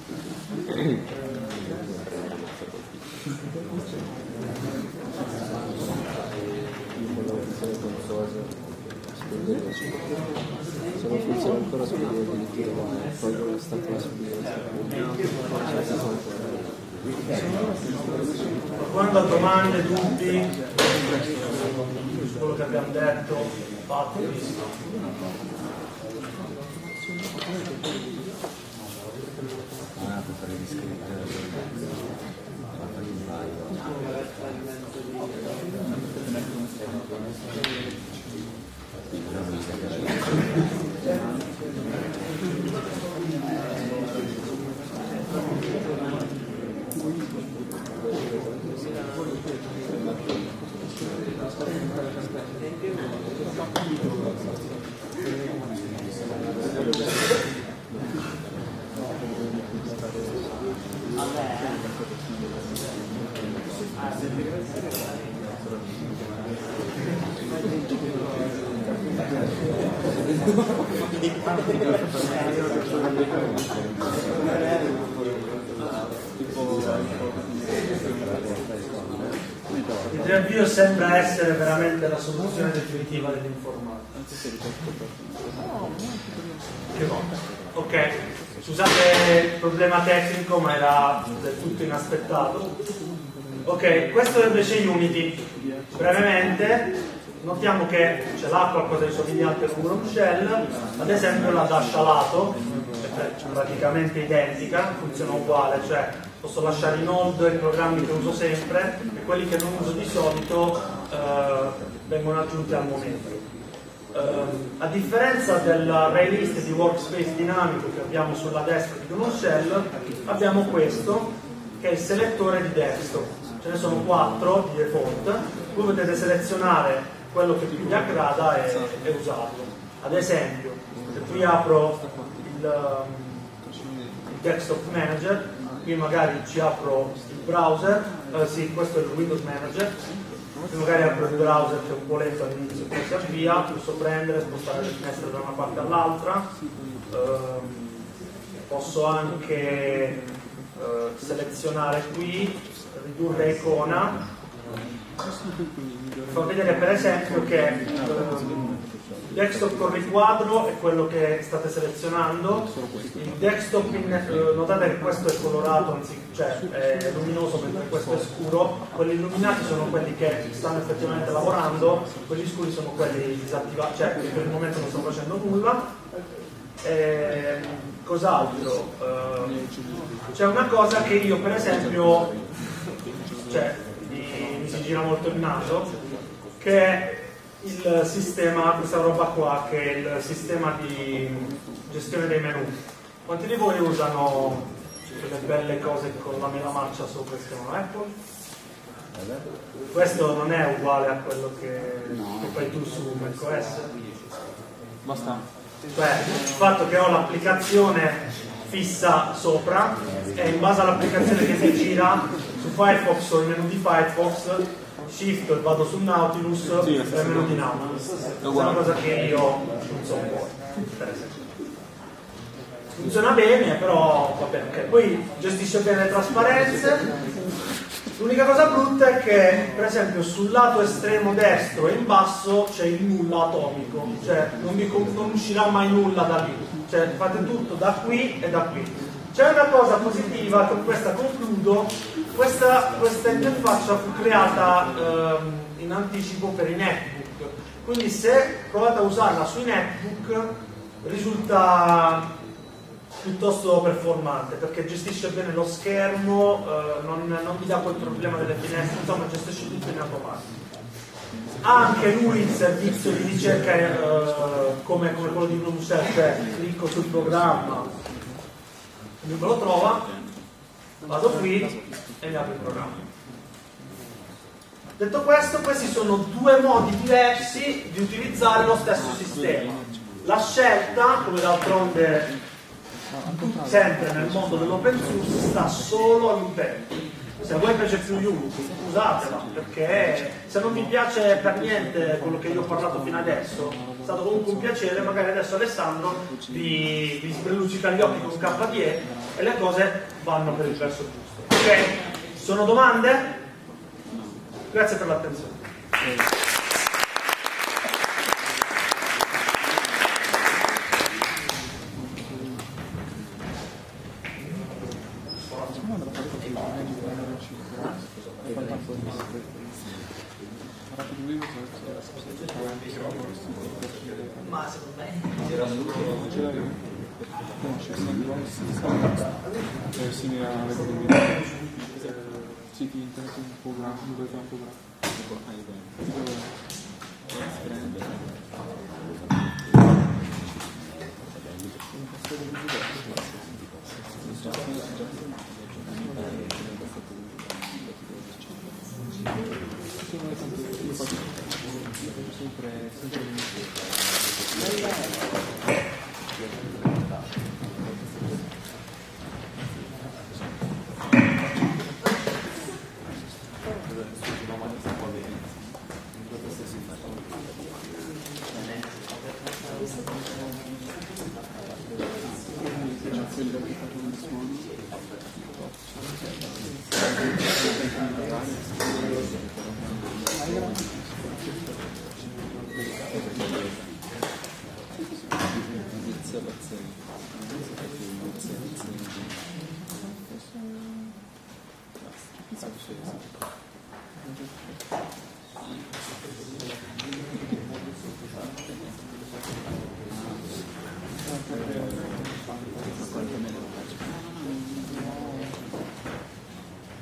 Se non funziona ancora su video addirittura poi sta qua su
quando ha domande, dubbi su quello che abbiamo detto, fateli.
Ah, per fare riscrivere.
Il riavvio sembra essere veramente la soluzione definitiva dell'informatica. Che no. Ok, scusate il problema tecnico, ma era del tutto inaspettato. Ok, questo invece è Unity. Brevemente, notiamo che ce l'ha qualcosa di somigliante con un shell, ad esempio la dash a lato, cioè, praticamente identica, funziona uguale, cioè posso lasciare in hold i programmi che uso sempre e quelli che non uso di solito eh, vengono aggiunti al momento. Uh, a differenza dell'array list di workspace dinamico che abbiamo sulla destra di uno shell, abbiamo questo che è il selettore di desktop. Ce ne sono quattro di default, voi potete selezionare quello che più vi aggrada e, e usarlo. Ad esempio, se qui apro il, il desktop manager, qui magari ci apro il browser, uh, sì, questo è il Windows Manager. Magari apro il browser che è un po' lento all'inizio, poi si avvia, posso prendere, spostare le finestre da una parte all'altra, ehm, posso anche eh, selezionare qui, ridurre icona, fa vedere per esempio che ehm, il desktop con riquadro è quello che state selezionando, il desktop in, eh, notate che questo è colorato, anzi, cioè è luminoso mentre questo è scuro, quelli illuminati sono quelli che stanno effettivamente lavorando, quelli scuri sono quelli disattivati, cioè che per il momento non stanno facendo nulla. E, cos'altro? Eh, c'è una cosa che io per esempio, cioè mi, mi si gira molto il naso, che è il sistema, questa roba qua, che è il sistema di gestione dei menu. Quanti di voi usano quelle belle cose con la mela marcia sopra che si chiamano Apple? Questo non è uguale a quello che, che fai tu su macOS?
Basta.
Cioè, il fatto che ho l'applicazione fissa sopra e in base all'applicazione che si gira su Firefox o il menu di Firefox shift e vado su Nautilus sì, e il menu di Nautilus. È una cosa che io non so un po', per esempio. Funziona bene, però va bene, okay. Poi gestisce bene le trasparenze. L'unica cosa brutta è che, per esempio, sul lato estremo destro e in basso c'è il nulla atomico, cioè non, vi, non uscirà mai nulla da lì, cioè fate tutto da qui e da qui. C'è una cosa positiva, con questa concludo, questa, questa interfaccia fu creata ehm, in anticipo per i netbook, quindi se provate a usarla sui netbook risulta piuttosto performante perché gestisce bene lo schermo, eh, non, non vi dà quel problema delle finestre, insomma gestisce tutto in automatico. Ha anche lui il servizio di ricerca eh, come, come quello di BloomShell, cioè clicco sul programma, lui me lo trova, vado qui e mi apre il programma. Detto questo, questi sono due modi diversi di utilizzare lo stesso sistema. La scelta, come d'altronde sempre nel mondo dell'open source, sta solo all'utente. Se a voi piace più Unity, usatela, perché se non vi piace per niente quello che io ho parlato fino adesso, è stato comunque un piacere. Magari adesso Alessandro vi, vi sbelluccica gli occhi con K D E e le cose vanno per il verso giusto. Ok? Ci sono domande? Grazie per l'attenzione.
Ma secondo me
era è simile alle siti internet un programma, dove fai un programma. sempre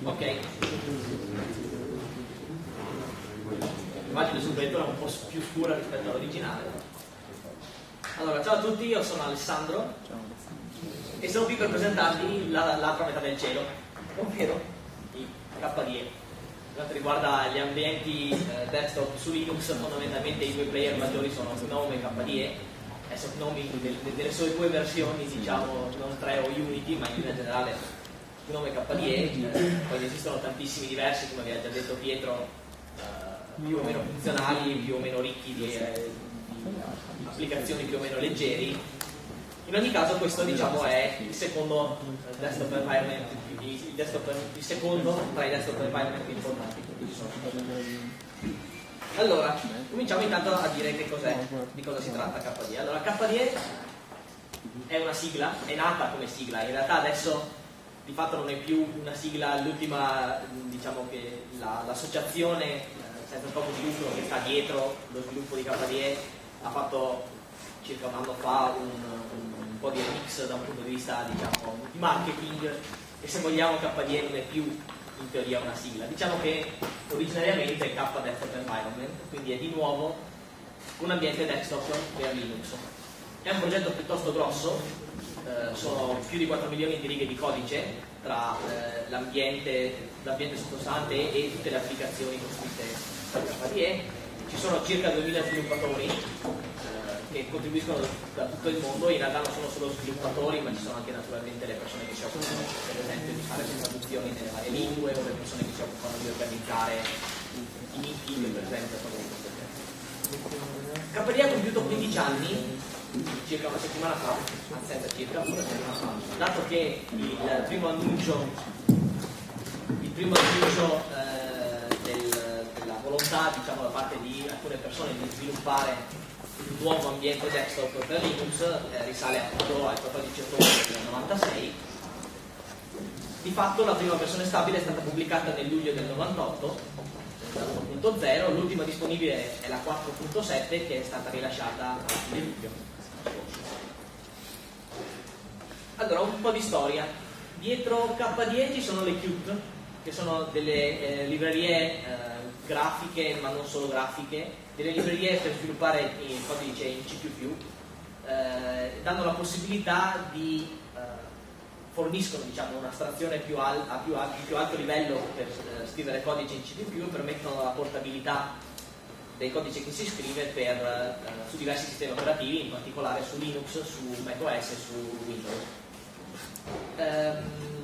Ok. L'immagine sul vetro è un po' più scura rispetto all'originale. Allora, ciao a tutti, io sono Alessandro e sono qui per presentarvi la- l'altra metà del cielo, ovvero i K D E. Per quanto riguarda gli ambienti eh, desktop su Linux, fondamentalmente i due player maggiori sono GNOME e K D E. Adesso GNOME del, delle sue due versioni, diciamo non tre o Unity, ma in generale GNOME e K D E. Eh, poi esistono tantissimi diversi, come vi ha già detto Pietro, eh, più o meno funzionali, più o meno ricchi di, eh, di applicazioni più o meno leggeri. In ogni caso questo, diciamo, è il secondo eh, desktop environment, il, il, desktop, il secondo tra i desktop environment più importanti che ci sono. Allora, cominciamo intanto a dire che cos'è, di cosa si tratta K D E. Allora, K D E è una sigla, è nata come sigla, in realtà adesso di fatto non è più una sigla, l'ultima, diciamo che la, l'associazione eh, senza troppo sviluppo che sta dietro lo sviluppo di K D E ha fatto circa un anno fa un, un, un po' di remix da un punto di vista, diciamo, di marketing, e se vogliamo K D E non è più in teoria una sigla. Diciamo che originariamente è K Desktop Environment, quindi è di nuovo un ambiente desktop per Linux. È un progetto piuttosto grosso, eh, sono più di quattro milioni di righe di codice tra eh, l'ambiente, l'ambiente sottostante e tutte le applicazioni costruite da K D E. Ci sono circa duemila sviluppatori eh, che contribuiscono da tutto il mondo. In realtà non sono solo sviluppatori, ma ci sono anche naturalmente le persone che si occupano, per esempio, di fare le traduzioni nelle varie lingue, o le persone che si occupano di organizzare i meeting, per esempio. K D E ha compiuto quindici anni, circa una settimana fa, anzi circa una settimana fa, dato che il primo annuncio, il primo annuncio eh, del, della volontà, diciamo, da parte di alcune persone di sviluppare un nuovo ambiente desktop per Linux eh, risale appunto al quattordici ottobre del novantasei. Di fatto la prima versione stabile è stata pubblicata nel luglio del novantotto, quattro punto zero, l'ultima disponibile è la quattro punto sette che è stata rilasciata nel luglio. Allora, un po' di storia. Dietro K D E ci sono le Qt, che sono delle eh, librerie eh, grafiche, ma non solo grafiche, delle librerie per sviluppare il codice in C più più, eh, danno la possibilità di eh, forniscono, diciamo, un'astrazione più al, a più, al, più alto livello per eh, scrivere codice in C più più, permettono la portabilità del codice che si scrive per, eh, su diversi sistemi operativi, in particolare su Linux, su macOS e su Windows. Ehm,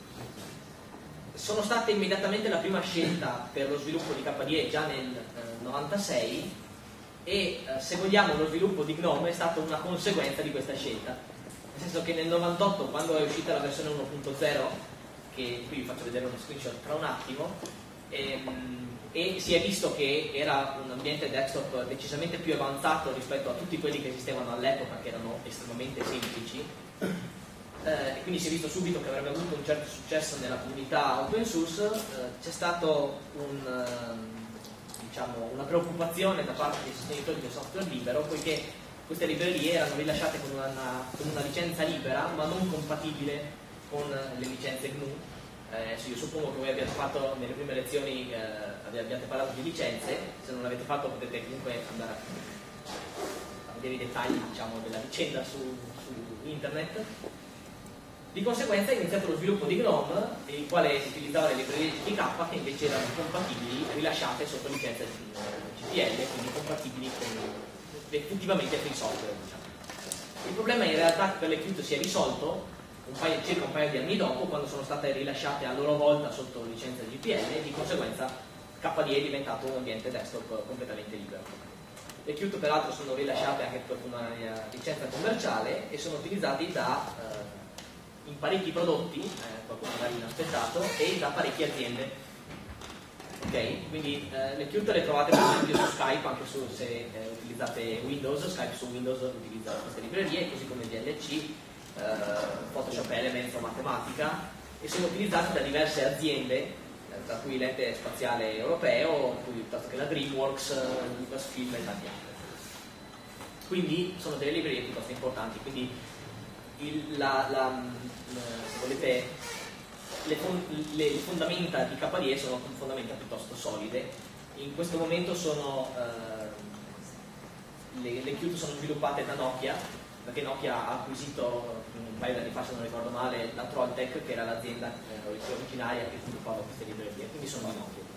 sono state immediatamente la prima scelta per lo sviluppo di K D E già nel eh, novantasei, e eh, se vogliamo lo sviluppo di GNOME è stato una conseguenza di questa scelta, nel senso che nel novantotto, quando è uscita la versione uno punto zero, che qui vi faccio vedere uno screenshot tra un attimo, ehm, e si è visto che era un ambiente desktop decisamente più avanzato rispetto a tutti quelli che esistevano all'epoca, che erano estremamente semplici, eh, e quindi si è visto subito che avrebbe avuto un certo successo nella comunità open source. Eh, c'è stato un, eh, diciamo, una preoccupazione da parte dei sostenitori del software libero, poiché queste librerie erano rilasciate con una, con una licenza libera ma non compatibile con le licenze G N U. Eh, io suppongo che voi abbiate fatto nelle prime lezioni, eh, abbiate parlato di licenze. Se non l'avete fatto potete comunque andare a, a vedere i dettagli, diciamo, della vicenda su, su internet. Di conseguenza è iniziato lo sviluppo di GNOME, il quale utilizzava le librerie G T K che invece erano compatibili, rilasciate sotto licenza G P L, quindi compatibili con effettivamente free software, diciamo. Il problema in realtà per le Qt si è risolto un paio, circa un paio di anni dopo, quando sono state rilasciate a loro volta sotto licenza G P L, e di conseguenza K D E è diventato un ambiente desktop completamente libero. Le Qt peraltro sono rilasciate anche per una licenza commerciale e sono utilizzati da, eh, in parecchi prodotti, eh, qualcuno magari inaspettato, e da parecchie aziende. Ok, quindi eh, le Qt le trovate per esempio su Skype, anche su, se eh, utilizzate Windows. Skype su Windows utilizza queste librerie, così come V L C, eh, Photoshop Elements o Matematica, e sono utilizzate da diverse aziende, eh, tra cui l'ente spaziale europeo, piuttosto che la DreamWorks, Lucasfilm e tanti altri. Quindi sono delle librerie piuttosto importanti. Quindi il, la, la, se volete le, le fondamenta di K D E sono fondamenta piuttosto solide. In questo momento sono, eh, le, le Qt sono sviluppate da Nokia, perché Nokia ha acquisito un paio di anni fa, se non ricordo male, la Trolltech, che era l'azienda eh, originaria che sviluppava queste librerie, quindi sono di Nokia.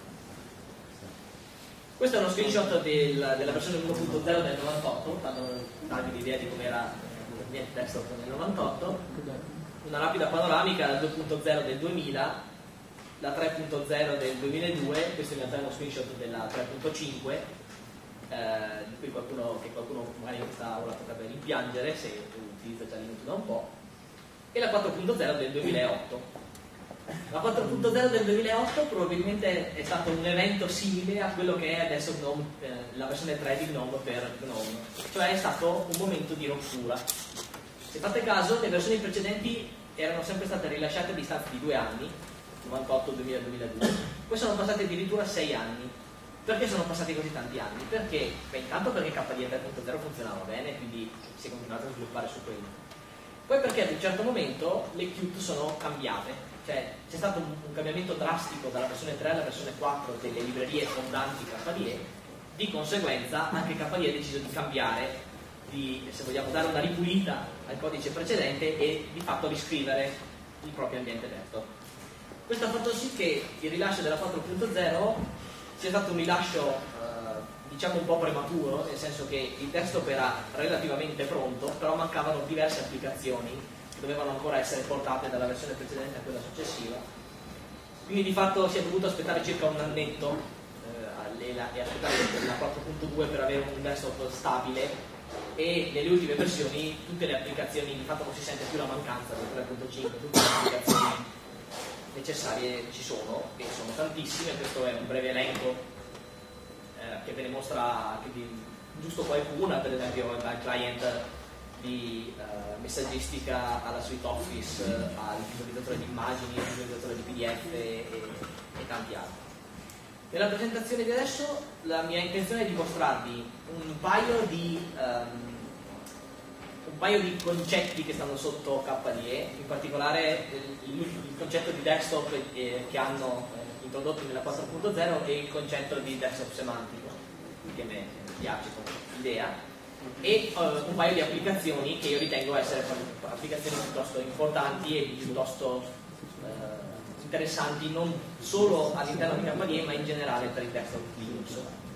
Questo è uno screenshot del, della versione uno punto zero del novantotto, tanto darvi l'idea di come era il mio desktop nel novantotto. Una rapida panoramica, la due punto zero del duemila, la tre punto zero del duemiladue, questo in realtà è uno screenshot della tre punto cinque, eh, di cui qualcuno, che qualcuno magari in questa aula potrebbe rimpiangere se utilizza già Linux da un po', e la quattro punto zero del duemilaotto. La quattro punto zero del duemilaotto probabilmente è stato un evento simile a quello che è adesso GNOME, eh, la versione tre di GNOME per GNOME, cioè è stato un momento di rottura. Se fate caso, le versioni precedenti erano sempre state rilasciate a distanza di due anni, novantotto, duemila, duemiladue, poi sono passati addirittura sei anni. Perché sono passati così tanti anni? Perché, beh, intanto perché K D E tre punto zero funzionava bene, quindi si è continuato a sviluppare su quello. Poi perché ad un certo momento le Qt sono cambiate. Cioè, c'è stato un, un cambiamento drastico dalla versione tre alla versione quattro delle librerie fondanti K D E, di conseguenza anche K D E ha deciso di cambiare, di, se vogliamo, dare una ripulita al codice precedente e di fatto riscrivere il proprio ambiente desktop. Questo ha fatto sì che il rilascio della quattro punto zero sia stato un rilascio eh, diciamo un po' prematuro, nel senso che il desktop era relativamente pronto, però mancavano diverse applicazioni dovevano ancora essere portate dalla versione precedente a quella successiva, quindi di fatto si è dovuto aspettare circa un annetto eh, e aspettare la quattro punto due per avere un desktop stabile, e nelle ultime versioni tutte le applicazioni, di fatto non si sente più la mancanza del tre punto cinque, tutte le applicazioni necessarie ci sono, e sono tantissime. Questo è un breve elenco eh, che ve ne mostra anche di, giusto qualcuna, per esempio il client di uh, messaggistica alla Suite Office, uh, al visualizzatore di immagini, al visualizzatore di P D F e, e tanti altri. Nella presentazione di adesso la mia intenzione è di mostrarvi un paio di um, un paio di concetti che stanno sotto K D E, in particolare il, il concetto di desktop eh, che hanno eh, introdotto nella quattro punto zero e il concetto di desktop semantico, che mi piace come idea, e uh, un paio di applicazioni che io ritengo essere applicazioni piuttosto importanti e piuttosto uh, interessanti, non solo all'interno di K D E ma in generale per il desktop Linux.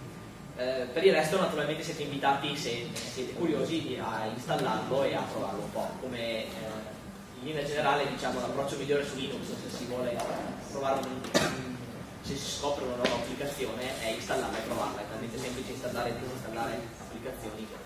Uh, per il resto naturalmente siete invitati, se siete curiosi, a installarlo e a provarlo un po'. Come uh, in linea generale, diciamo, l'approccio migliore su Linux, se si vuole provare un, un, se si scopre una nuova applicazione, è installarla e provarla. È talmente semplice installare e disinstallare applicazioni che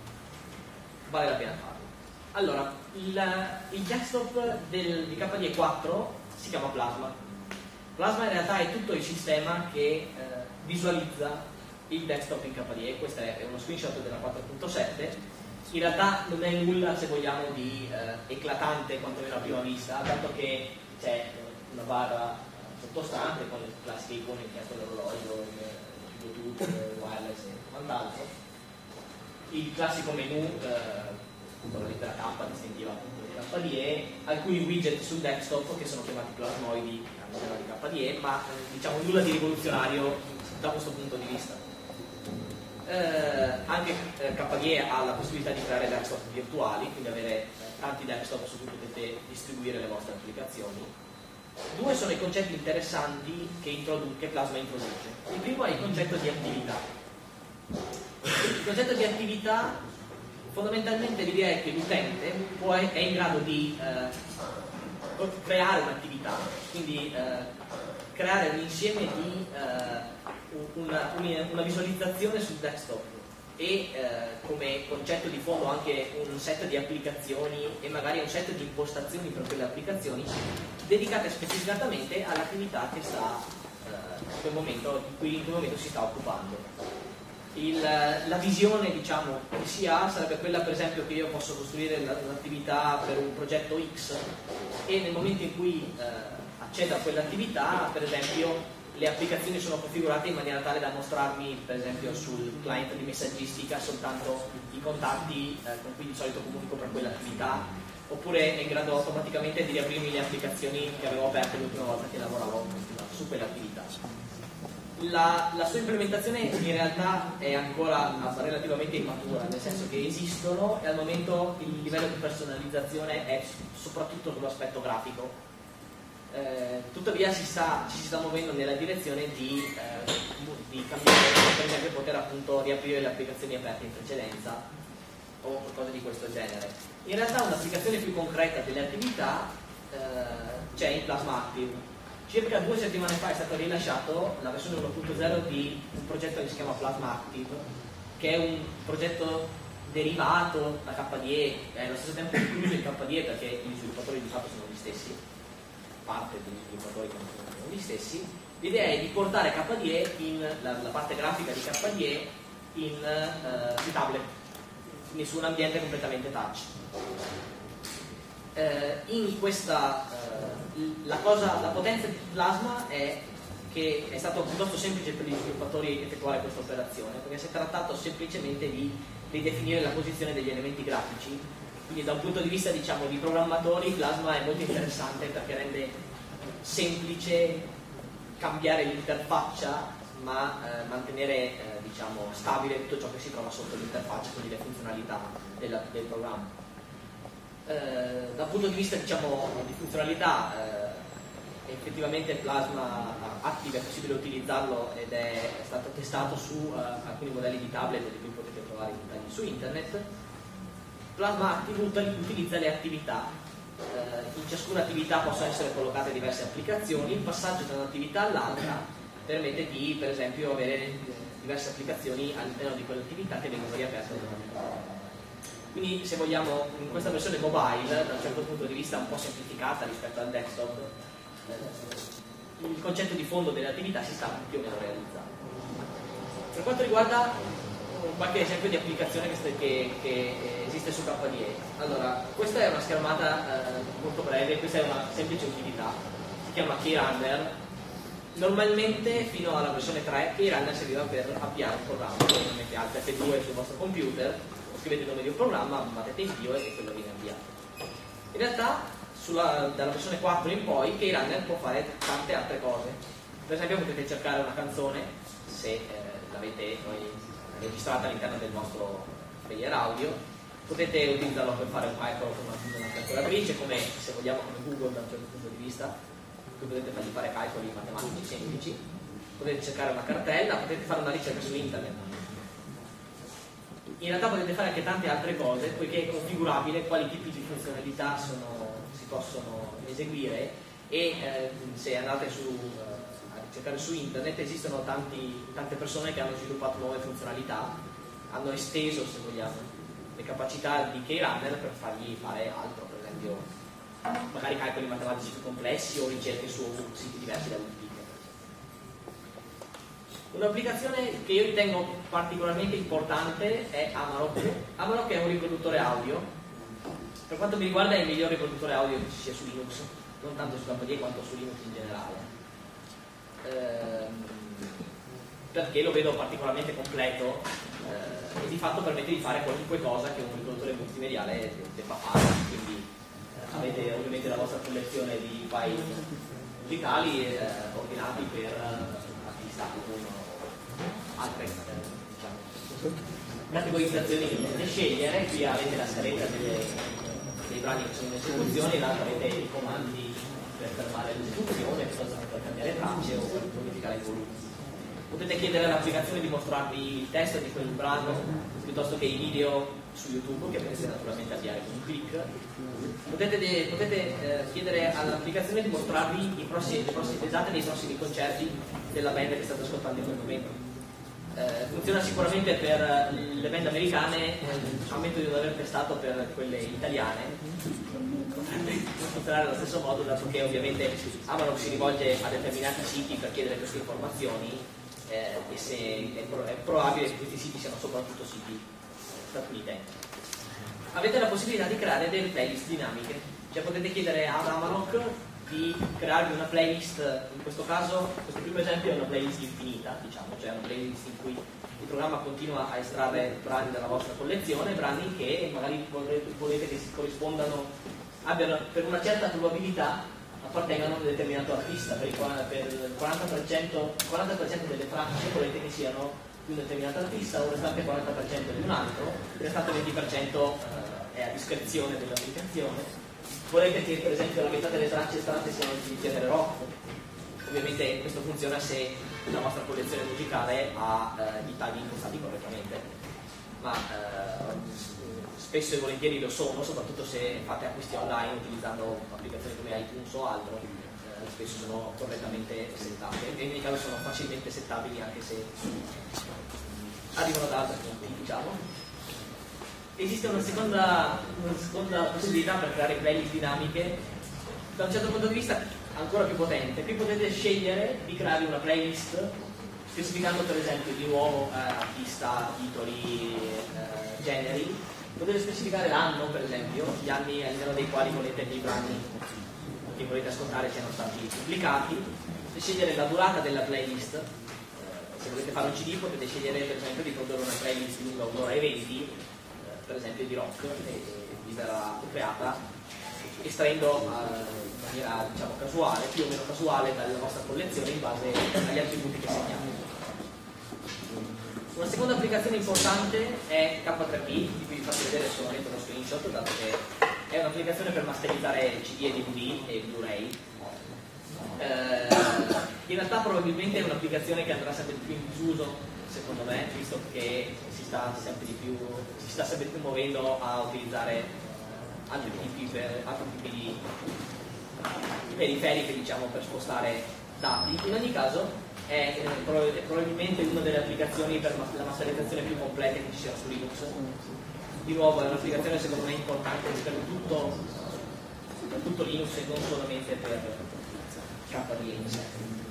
vale la pena farlo. Allora, il, il desktop del, di K D E quattro si chiama Plasma. Plasma in realtà è tutto il sistema che eh, visualizza il desktop in K D E. Questo è uno screenshot della quattro punto sette. In realtà non è nulla, se vogliamo, di eh, eclatante, quantomeno a prima vista, tanto che c'è una barra sottostante con le classiche icone che sono l'orologio, il Bluetooth, il wireless e quant'altro. Il classico menu eh, con la lettera K distintiva di K D E, alcuni widget sul desktop che sono chiamati plasmoidi all'interno di K D E, ma diciamo nulla di rivoluzionario da questo punto di vista. Eh, anche eh, K D E ha la possibilità di creare desktop virtuali, quindi avere eh, tanti desktop su cui potete distribuire le vostre applicazioni. Due sono i concetti interessanti che, che Plasma introduce. Il primo è il concetto di attività. Il concetto di attività, fondamentalmente l'idea è che l'utente può, è in grado di eh, creare un'attività, quindi eh, creare un insieme di eh, una, una visualizzazione sul desktop e eh, come concetto di fondo anche un set di applicazioni e magari un set di impostazioni per quelle applicazioni dedicate specificatamente all'attività che sta eh, in quel momento, di cui in quel momento si sta occupando. Il, la visione, diciamo, che si ha sarebbe quella, per esempio, che io posso costruire un'attività per un progetto X e nel momento in cui eh, accedo a quell'attività, per esempio, le applicazioni sono configurate in maniera tale da mostrarmi, per esempio, sul client di messaggistica soltanto i contatti eh, con cui di solito comunico per quell'attività, oppure è in grado automaticamente di riaprirmi le applicazioni che avevo aperte l'ultima volta che lavoravo su quelle attività. La, la sua implementazione in realtà è ancora relativamente immatura, nel senso che esistono e al momento il livello di personalizzazione è soprattutto sull'aspetto grafico. Eh, tuttavia si sta, ci si sta muovendo nella direzione di, eh, di cambiare, per esempio poter appunto riaprire le applicazioni aperte in precedenza o cose di questo genere. In realtà un'applicazione più concreta delle attività eh, c'è in Plasma Active. Circa due settimane fa è stato rilasciato la versione uno punto zero di un progetto che si chiama Plasma Active, che è un progetto derivato da K D E, è allo stesso tempo incluso in K D E perché gli sviluppatori di fatto sono gli stessi, parte degli sviluppatori sono gli stessi. L'idea è di portare K D E, in, la, la parte grafica di K D E, in uh, tablet, quindi su un ambiente completamente touch. Eh, in questa eh, la, cosa, la potenza di Plasma è che è stato piuttosto semplice per gli sviluppatori effettuare questa operazione, perché si è trattato semplicemente di ridefinire la posizione degli elementi grafici. Quindi da un punto di vista, diciamo, di programmatori, Plasma è molto interessante perché rende semplice cambiare l'interfaccia ma eh, mantenere eh, diciamo, stabile tutto ciò che si trova sotto l'interfaccia, quindi le funzionalità della, del programma. Eh, dal punto di vista, diciamo, di funzionalità, eh, effettivamente Plasma Active è possibile utilizzarlo ed è, è stato testato su eh, alcuni modelli di tablet di cui potete trovare i dettagli su internet. Plasma Active utilizza le attività, eh, in ciascuna attività possono essere collocate diverse applicazioni, il passaggio da un'attività all'altra permette di, per esempio, avere diverse applicazioni all'interno di quell'attività che vengono riaperte automaticamente. Quindi, se vogliamo, in questa versione mobile, da un certo punto di vista un po' semplificata rispetto al desktop, eh, il concetto di fondo delle attività si sta più o meno realizzando. Per quanto riguarda qualche esempio di applicazione che, che, che esiste su K D E, allora, questa è una schermata eh, molto breve, questa è una semplice utilità, si chiama KeyRunner. Normalmente fino alla versione tre KeyRunner serviva per avviare un programma, normalmente alt F due sul vostro computer, scrivete il nome di un programma, battete invio e quello viene avviato. In realtà sulla, dalla versione quattro in poi KeyRunner può fare tante altre cose. Per esempio potete cercare una canzone, se eh, l'avete registrata all'interno del vostro player audio, potete utilizzarlo per fare un calcolo con una, una calcolatrice, come se vogliamo come Google da un certo punto di vista, potete fargli fare calcoli matematici semplici, potete cercare una cartella, potete fare una ricerca su internet. In realtà potete fare anche tante altre cose, poiché è configurabile quali tipi di funzionalità sono, si possono eseguire e eh, se andate su, eh, a cercare su internet esistono tanti, tante persone che hanno sviluppato nuove funzionalità, hanno esteso, se vogliamo, le capacità di KeyRunner per fargli fare altro, per esempio magari calcoli matematici più complessi o ricerche su siti diversi da Wikipedia. Un'applicazione che io ritengo particolarmente importante è Amarok. Amarok è un riproduttore audio, per quanto mi riguarda è il miglior riproduttore audio che ci sia su Linux, non tanto su K D E quanto su Linux in generale, ehm, perché lo vedo particolarmente completo eh, e di fatto permette di fare qualunque cosa che un riproduttore multimediale debba fare. Quindi avete ovviamente la vostra collezione di file musicali eh, ordinati per eh, artista o altre eh, diciamo, categorizzazioni che potete scegliere. Qui avete la scaletta delle, dei brani che sono in esecuzione, là avete i comandi per fermare l'esecuzione, per cambiare tracce o per modificare il volume. Potete chiedere all'applicazione di mostrarvi il testo di quel brano piuttosto che i video su YouTube, che potete naturalmente avviare con un clic. Potete, de, potete eh, chiedere all'applicazione di mostrarvi i prossimi, le, prossime, le date dei prossimi concerti della band che state ascoltando in quel momento. Eh, funziona sicuramente per le band americane, eh, ammetto di non aver testato per quelle italiane. Potrebbe funzionare allo stesso modo, dato che ovviamente Amarok si rivolge a determinati siti per chiedere queste informazioni eh, e se è, pro, è probabile che questi siti siano soprattutto siti statunitensi. Avete la possibilità di creare delle playlist dinamiche, cioè potete chiedere ad Amarok di crearvi una playlist, in questo caso, questo primo esempio è una playlist infinita, diciamo, cioè una playlist in cui il programma continua a estrarre brani dalla vostra collezione, brani che magari volete, volete che si corrispondano abbiano per una certa probabilità appartengano a un determinato artista. Per il quaranta per cento, quaranta per cento delle tracce volete che siano di un determinato artista, un restante quaranta per cento di un altro, il restante venti per cento è a discrezione dell'applicazione. Volete che per esempio la metà delle tracce estratte siano di genere rock. Ovviamente questo funziona se la vostra collezione musicale ha eh, i tagli impostati correttamente, ma eh, spesso e volentieri lo sono, soprattutto se fate acquisti online utilizzando applicazioni come iTunes o altro, eh, spesso sono correttamente settate, e in ogni caso sono facilmente settabili anche se arrivano da altre fonti, diciamo. Esiste una seconda, una seconda possibilità per creare playlist dinamiche, da un certo punto di vista ancora più potente. Qui potete scegliere di creare una playlist specificando per esempio di nuovo eh, artista, titoli, eh, generi. Potete specificare l'anno per esempio, gli anni all'interno dei quali volete che i brani che volete ascoltare siano stati pubblicati, e scegliere la durata della playlist. Eh, se volete fare un C D potete scegliere per esempio di produrre una playlist lunga un'ora e venti, eh, per esempio di rock, e vi verrà creata estraendo eh, in maniera diciamo casuale, più o meno casuale dalla vostra collezione in base agli attributi che segnate. Una seconda applicazione importante è K tre P, di cui vi faccio vedere solamente uno screenshot, dato che è un'applicazione per masterizzare C D e D V D e Blu-ray. Eh, in realtà probabilmente è un'applicazione che andrà sempre di più in disuso, secondo me, visto che si sta sempre di più, si sta sempre più muovendo a utilizzare altri tipi, per, altri tipi di periferiche, diciamo, per spostare dati. In ogni caso è, eh, probabilmente una delle applicazioni per la masterizzazione più completa che ci sia su Linux. Di nuovo è un'applicazione secondo me importante per tutto, per tutto Linux e non solamente per K D E in sé.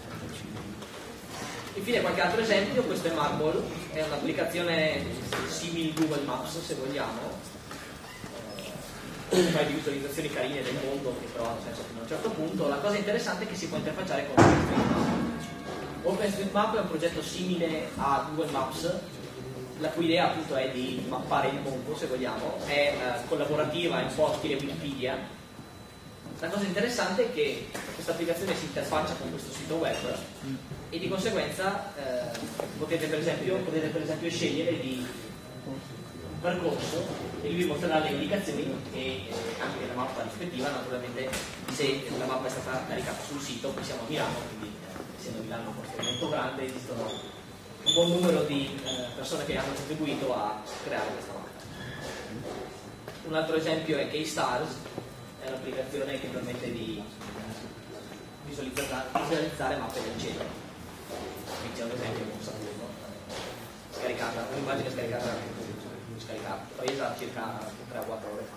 Infine qualche altro esempio, questo è Marble, è un'applicazione simile Google Maps se vogliamo, un paio di visualizzazioni carine del mondo che però hanno senso fino a un certo punto. La cosa interessante è che si può interfacciare con OpenStreetMap. OpenStreetMap è un progetto simile a Google Maps, la cui idea appunto è di mappare il mondo, se vogliamo, è eh, collaborativa, è un po' stile Wikipedia. La cosa interessante è che questa applicazione si interfaccia con questo sito web e di conseguenza eh, potete, per esempio, potete per esempio scegliere di un percorso e lui vi mostrerà le indicazioni e anche la mappa rispettiva. Naturalmente se la mappa è stata caricata sul sito, qui siamo a Milano, quindi essendo Milano forse molto grande, esistono un buon numero di eh, persone che hanno contribuito a creare questa mappa. Un altro esempio è K-Stars, è un'applicazione che permette di visualizzare, visualizzare mappe del cielo. Qui c'è un esempio con Saturno, scaricata, un'immagine scaricata, scaricata, presa circa tre o quattro ore fa.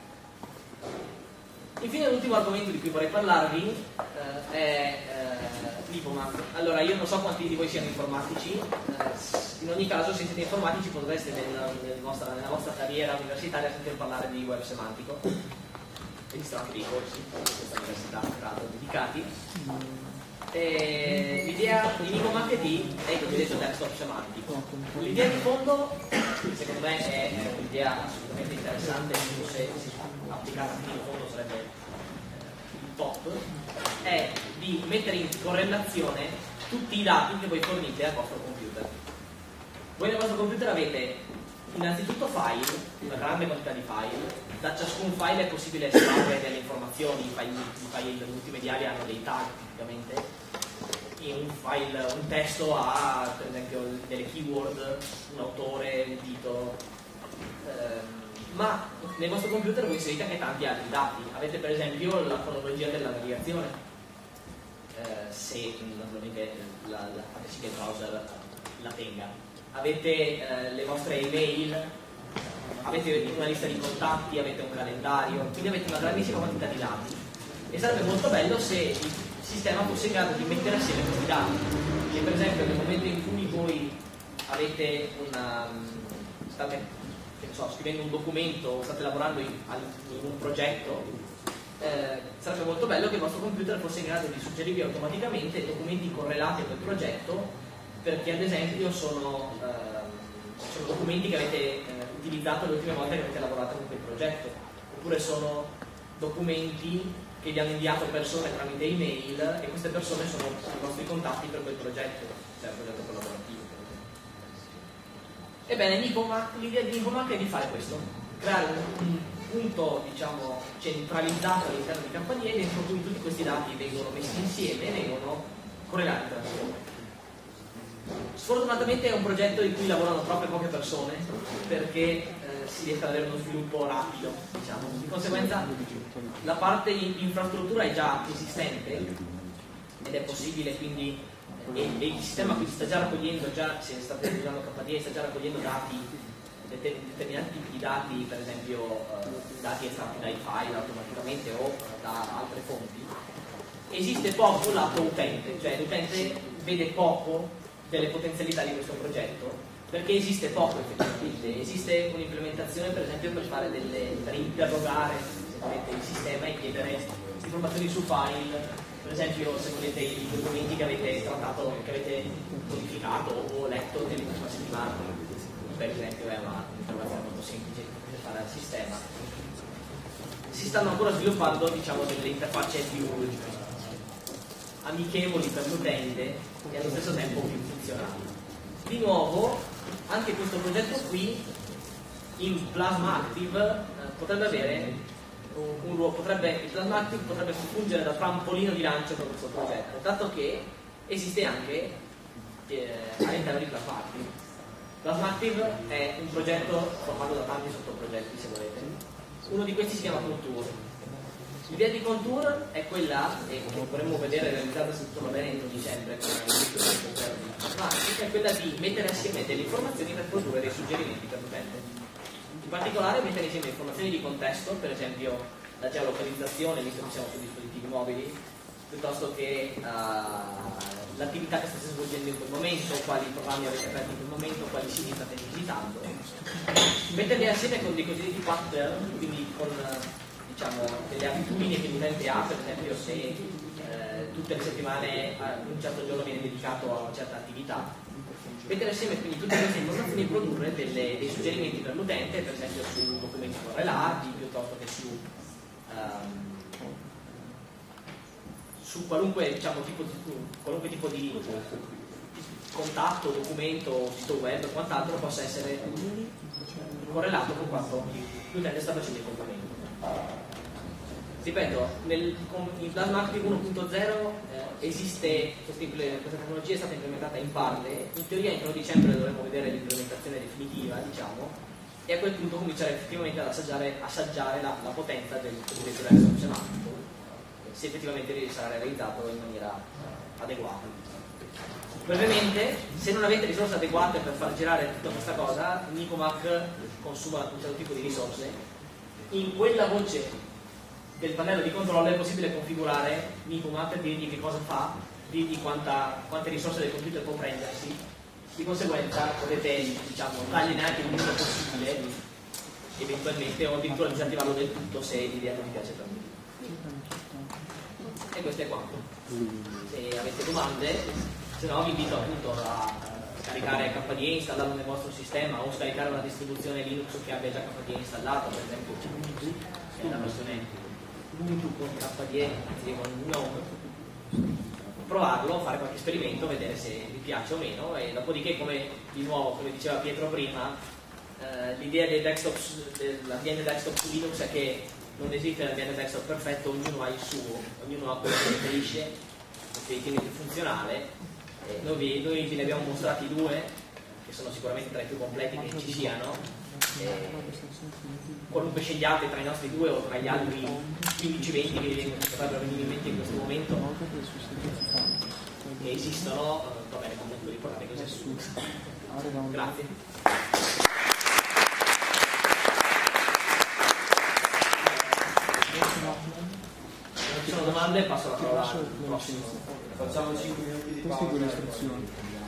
Infine l'ultimo argomento di cui vorrei parlarvi eh, è eh, l'Ipomap. Allora, io non so quanti di voi siano informatici, eh, in ogni caso se siete informatici potreste nel, nel vostra, nella vostra carriera universitaria sentire parlare di web semantico. Esistono anche dei corsi in questa università dedicati. L'idea di Ipomap è il cosiddetto desktop semantico. L'idea di fondo, secondo me, è un'idea assolutamente interessante, se applicata fino in fondo sarebbe il top, è di mettere in correlazione tutti i dati che voi fornite al vostro computer. Voi nel vostro computer avete innanzitutto file, una grande quantità di file. Da ciascun file è possibile estrarre delle informazioni. I file, i file multimediali hanno dei tag tipicamente. Un file, un testo ha per esempio delle keyword, un autore, un titolo, ehm, ma nel vostro computer voi inserite anche tanti altri dati. Avete per esempio la cronologia della navigazione, eh, se naturalmente la, la, fate sì che il browser la tenga. Avete eh, le vostre email, avete una lista di contatti, avete un calendario, quindi avete una grandissima quantità di dati. E sarebbe molto bello se il sistema fosse in grado di mettere assieme questi dati. E per esempio nel momento in cui voi avete una, state che so, scrivendo un documento, state lavorando in, in un progetto, eh, sarebbe molto bello che il vostro computer fosse in grado di suggerirvi automaticamente documenti correlati a quel progetto, perché ad esempio sono, eh, sono documenti che avete eh, utilizzato le ultime volte che avete lavorato con quel progetto, oppure sono documenti che gli hanno inviato persone tramite email, e queste persone sono i nostri contatti per quel progetto, cioè il progetto collaborativo. Ebbene, l'idea di Nicomac è di fare questo, creare un, un punto, diciamo, centralizzato all'interno di Campanier, dentro cui tutti questi dati vengono messi insieme e vengono correlati tra loro. Sfortunatamente è un progetto in cui lavorano troppe poche persone, perché eh, si riesce ad avere uno sviluppo rapido, diciamo. Di conseguenza la parte di infrastruttura è già esistente ed è possibile, quindi e, e il sistema quindi sta già raccogliendo, già se state usando K D E sta già raccogliendo dati, determinati tipi di dati, per esempio eh, dati estratti dai file automaticamente o da altre fonti. Esiste poco lato utente, cioè l'utente vede poco delle potenzialità di questo progetto, perché esiste poco effettivamente. Esiste un'implementazione per esempio per fare delle, per interrogare il sistema e chiedere informazioni su file, per esempio se volete i documenti che avete trattato, che avete codificato o letto nell'ultima settimana, per esempio è un'informazione molto semplice da fare al sistema. Si stanno ancora sviluppando, diciamo, delle interfacce più amichevoli per l'utente e allo stesso tempo più funzionali. Di nuovo, anche questo progetto qui in Plasma Active eh, potrebbe avere un ruolo, potrebbe, il Plasma Active potrebbe fungere da trampolino di lancio per questo progetto, dato che esiste anche eh, all'interno di Plasma Active. Plasma Active è un progetto formato da tanti sottoprogetti, se volete. Uno di questi si chiama Contour. L'idea di Contour è quella, e che vorremmo vedere realizzata se tutto va bene entro dicembre, è quella di mettere assieme delle informazioni per produrre dei suggerimenti per l'utente. In particolare mettere insieme informazioni di contesto, per esempio la geolocalizzazione, visto che siamo su dispositivi mobili, piuttosto che uh, l'attività che state svolgendo in quel momento, quali programmi avete aperto in quel momento, quali siti state visitando. Metterli assieme con dei cosiddetti pattern, quindi con diciamo, delle abitudini che l'utente ha, per esempio se eh, tutte le settimane un certo giorno viene dedicato a una certa attività. Mettere assieme quindi tutte queste informazioni e produrre delle, dei suggerimenti per l'utente, per esempio su documenti correlati, piuttosto che su, um, su qualunque, diciamo, tipo di, qualunque tipo di contatto, documento, sito web o quant'altro possa essere correlato con quanto l'utente sta facendo in quel momento. Ripeto, nel, in Plasma Active uno punto zero eh, esiste, questa, questa tecnologia è stata implementata in parte, in teoria entro dicembre dovremo vedere l'implementazione definitiva, diciamo, e a quel punto cominciare effettivamente ad assaggiare, assaggiare la, la potenza del cosiddetto desktop semantico, se effettivamente sarà realizzato in maniera eh, adeguata. Brevemente, se non avete risorse adeguate per far girare tutta questa cosa, Nicomac consuma un certo tipo di risorse. In quella voce del pannello di controllo è possibile configurare Nicomac, dirgli che cosa fa, dirgli quanta, quante risorse del computer può prendersi. Di conseguenza potete, diciamo, dargli neanche il minimo possibile, eventualmente, o addirittura disattivarlo del tutto se l'idea non vi piace per me. E questo è quanto. Se avete domande, se no vi invito appunto a scaricare K D E, installarlo nel vostro sistema, o scaricare una distribuzione Linux che abbia già K D E installato, per esempio Ubuntu, che è la versione Ubuntu con K D E, anzi con GNOME, provarlo, fare qualche esperimento, vedere se vi piace o meno, e dopodiché, come di nuovo, come diceva Pietro prima, eh, l'idea dei desktop, dell'ambiente desktop su Linux è che non esiste l'ambiente desktop perfetto, ognuno ha il suo, ognuno ha quello che preferisce, che ritiene più funzionale. Eh, noi, vi, noi vi ne abbiamo mostrati due, che sono sicuramente tra i più completi che ci siano. Eh, qualunque scegliate tra i nostri due o tra gli altri quindici venti che vi potrebbero venire in mente in questo momento, che esistono, eh, va bene, comunque ricordate cos'è su. Grazie. Se non ci sono domande passo la parola al prossimo.
Facciamo cinque minuti di pausa.